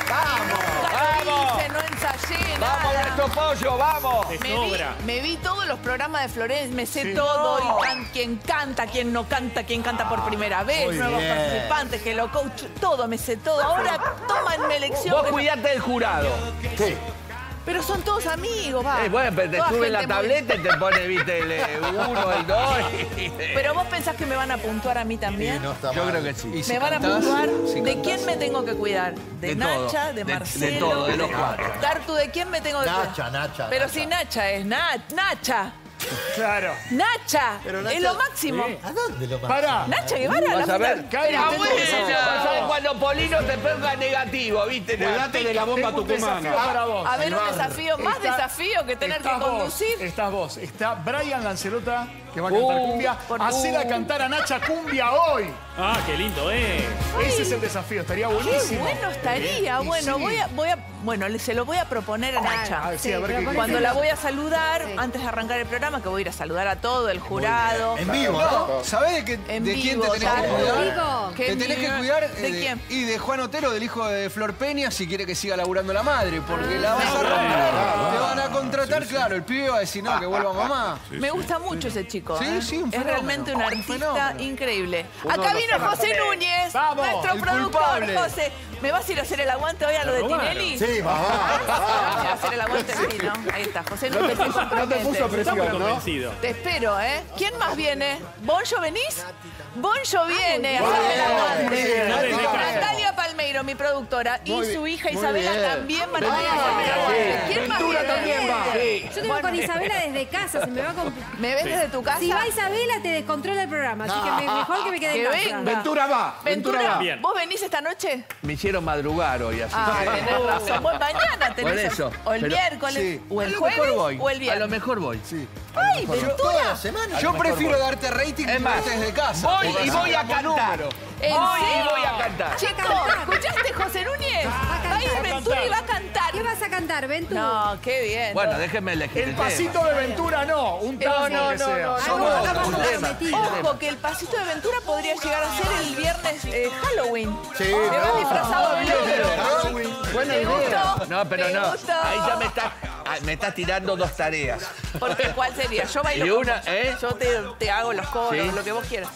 ¡Vamos! Dice, no ensayé ¡Vamos, nada. nuestro pollo, vamos! Te Me vi, sobra. me vi todos los programas de Florencia, me sé Sí. todo, y can- quién canta, quién no canta, quién canta por primera vez, muy nuevos bien. participantes, que lo coach, todo, me sé todo. Ahora tómanme lección. Vos que no- cuidate del jurado. Sí. Pero son todos amigos, va. Eh, bueno, pero te Toda sube la gente muy- tableta y te pone, viste, el eh, uno, el dos. Pero vos pensás que me van a puntuar a mí también. Sí, no está Yo mal. creo que sí. Y si Me van a cantás, puntuar. si ¿De cantás. quién me tengo que cuidar? ¿De, De todo. Nacha? ¿De De- de Marcelo? todo, de los cuatro. Dartu, ¿de quién me tengo que cuidar? Nacha, Nacha. Pero Nacha. si Nacha es Na- Nacha. Claro. Nacha. Pero Nacha- Es lo máximo. ¿A dónde lo vas? Pará. Nacha Guevara. Vas la a ver. puta- Cari, Pero, tengo bueno, que decir- Vas a ver cuando Polino te ponga negativo, ¿viste? Cuidate de la bomba Tengo un desafío tucumana. para vos. A ver, El un bar. desafío, más Está- desafío que tener que estás vos, conducir. Estás vos. Está Brian Lancelota, que va a cantar Uh, cumbia. por- Hacer a uh. cantar a Nacha cumbia hoy. Ah, qué lindo, eh. Ese es el desafío. Estaría Qué buenísimo. bueno estaría. Y Bueno, sí. voy a, voy a, bueno, le- se lo voy a proponer a Nacha. Ah, sí, a ver pero qué- por Cuando eso- la voy a saludar, Sí. antes de arrancar el programa, que voy a ir a saludar a todo el jurado. En vivo, ¿no? ¿Sabés de, qué, En de quién vivo, te tenés que claro. cuidar? Vivo. Qué Te tenés que bien. cuidar ¿De eh, quién? y de Juan Otero, del hijo de Flor Peña, si quiere que siga laburando la madre, porque la vas a bueno. romper. Te van a contratar, claro, el pibe va a decir, no, que vuelva mamá. Me gusta mucho ese chico. Sí, ¿eh? sí, un Es fenómeno. realmente un Un artista fenómeno. increíble. Uno Acá de los vino José mejores. Núñez, Vamos, nuestro el productor. culpable. José, ¿me vas a ir a hacer el aguante hoy a lo de Robaron. Tinelli? Sí, va, va, Vamos a va. hacer el aguante, sí, ¿no? Ahí está, José No te Núñez. se puso, no te compromete. puso Estamos presión, ¿no? convencidos. Te espero, ¿eh? ¿Quién más viene? ¿Bonjo venís? Bonjo viene a hacer el aguante. No desde casa. Natalia Palmeiro, mi productora, y Muy su bien, hija muy Isabela bien. también van a venir a hacer el aguante. ¿Quién más Ventura viene? también va. Sí. Yo tengo con Isabela desde casa, se me va con... ¿Me ves desde tu casa? Si va Isabela, te descontrola el programa, así que me- mejor que me quede Que en casa. venga. Ventura va. Ventura Ventura, va. Bien. ¿vos venís esta noche? Me hicieron madrugar hoy, así Ah, que... tenés razón. Vos mañana tenés. Por eso. O el Pero- miércoles. sí. O A el lo jueves. mejor voy. O el A lo viernes. mejor voy. Sí. ¡Ay, Toda Ventura! la semana. Yo prefiero darte rating que Es más, verte desde casa. Voy porque y así voy a damos cantar. número. ¿En Voy y serio? voy a cantar. Chicos, ¿escuchaste José Núñez? Va a ir Ventura y va a cantar. ¿Qué vas a cantar, Ventu? No, qué bien. Bueno, déjenme elegir El el tema. pasito de Ventura no. Un No, tango no, que no, sea. no, Ay, no, vos no, acá un vamos tema. prometido. Ojo, que el pasito de Ventura podría llegar a ser el viernes eh, Halloween. Sí, Me vas no. disfrazado de Halloween. Buena ¿Te idea. gustó? No, pero ¿Te no. gustó? Ahí ya me estás, ah, me estás tirando dos tareas. Porque ¿cuál sería? Yo bailo Y con una, vos. ¿eh? Yo te, te hago los coros, Sí. lo que vos quieras.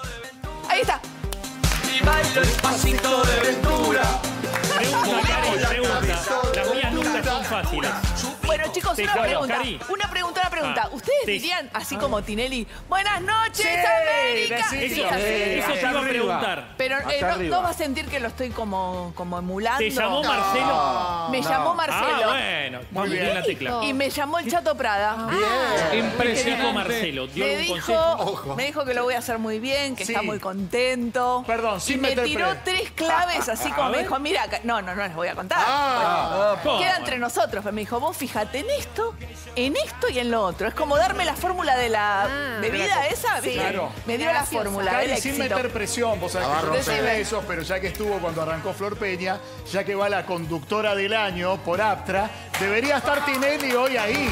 Ahí está. Bailo el pasito de Ventura. Pregunta, Cari, pregunta. Las mías nunca son fáciles. Bueno, chicos, Sí, una claro, pregunta. Cari. Una pregunta, una pregunta. Ah, ¿Ustedes sí. dirían, así como Tinelli, buenas noches, Sí, América? decí- Sí, Eso, así. eso te iba a preguntar. Pero eh, Hasta no, arriba. no va a sentir que lo estoy como, como emulando. ¿Te llamó Marcelo? Me llamó Marcelo. Ah, bueno. Muy bien la tecla. Y me llamó el Chato Prada. ¿Qué dijo Marcelo? ¿Dio Me algún consejo? dijo, me dijo que lo voy a hacer muy bien, que Sí. está muy contento. Perdón, y sin me meter tiró pre- tres claves así como A me ver. dijo, mira, acá- no, no, no les voy a contar. Ah, ¿Cómo? Queda entre nosotros, pero me dijo, vos fíjate en esto, en esto y en lo otro. Es como darme la fórmula de la Ah. bebida esa, ¿viste? Claro. Me dio la Graciosa. fórmula Cari, del sin éxito. meter presión, vos sabés La va a que yo no sé romper. de eso, pero ya que estuvo cuando arrancó Flor Peña, ya que va la conductora del año por Aptra, debería estar Tinelli hoy ahí.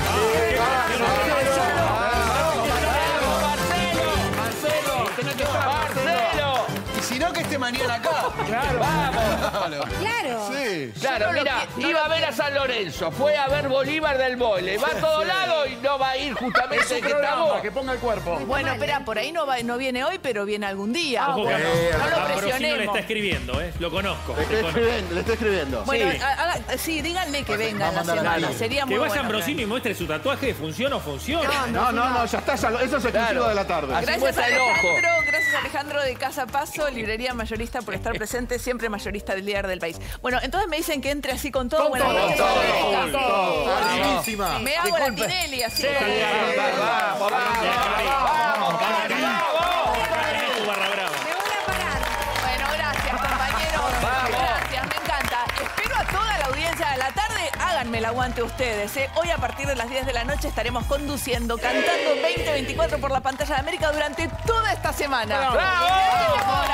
Marcelo, tenés que estar, Marcelo. Y si no, que esté mañana acá. Claro. Vamos. Claro. Sí. Claro, mira, iba a ver a San Lorenzo, fue a ver Bolívar del Boyle, va a todo lado y no va a ir justamente es que estamos. Que ponga el cuerpo. Bueno, espera, por ahí no, va, no viene hoy, pero viene algún día. Ojo que no, no, no lo Ambrosino presionemos. le está escribiendo, ¿eh? Lo conozco. Le está escribiendo. Le está escribiendo. Bueno, Sí. haga- sí, díganle que venga en la semana. Sería muy Que vaya bueno. Ambrosino y muestre su tatuaje, ¿funciona o funciona? No, no, no, ya está. Ya lo- eso es exclusivo Claro. de la tarde. Así Gracias muestra el ojo. Alejandro, gracias Alejandro de Casa Paso, librería mayorista por estar presente, siempre mayorista del líder del país. Bueno, entonces me dicen que entre así con todo. Con Buenas todo, noches, todo, Rebeca. todo, todo. Buenísima. Me hago la Tinelli así. Sí, vamos, vamos, vamos, Tu barra brava. Me voy a parar. Bueno, gracias, compañeros. Gracias, me encanta. Espero a toda la audiencia de la tarde. Háganme el aguante ustedes. ¿eh? Hoy a partir de las diez de la noche estaremos conduciendo, cantando veinte veinticuatro por la pantalla de América durante toda esta semana. ¡Bravo!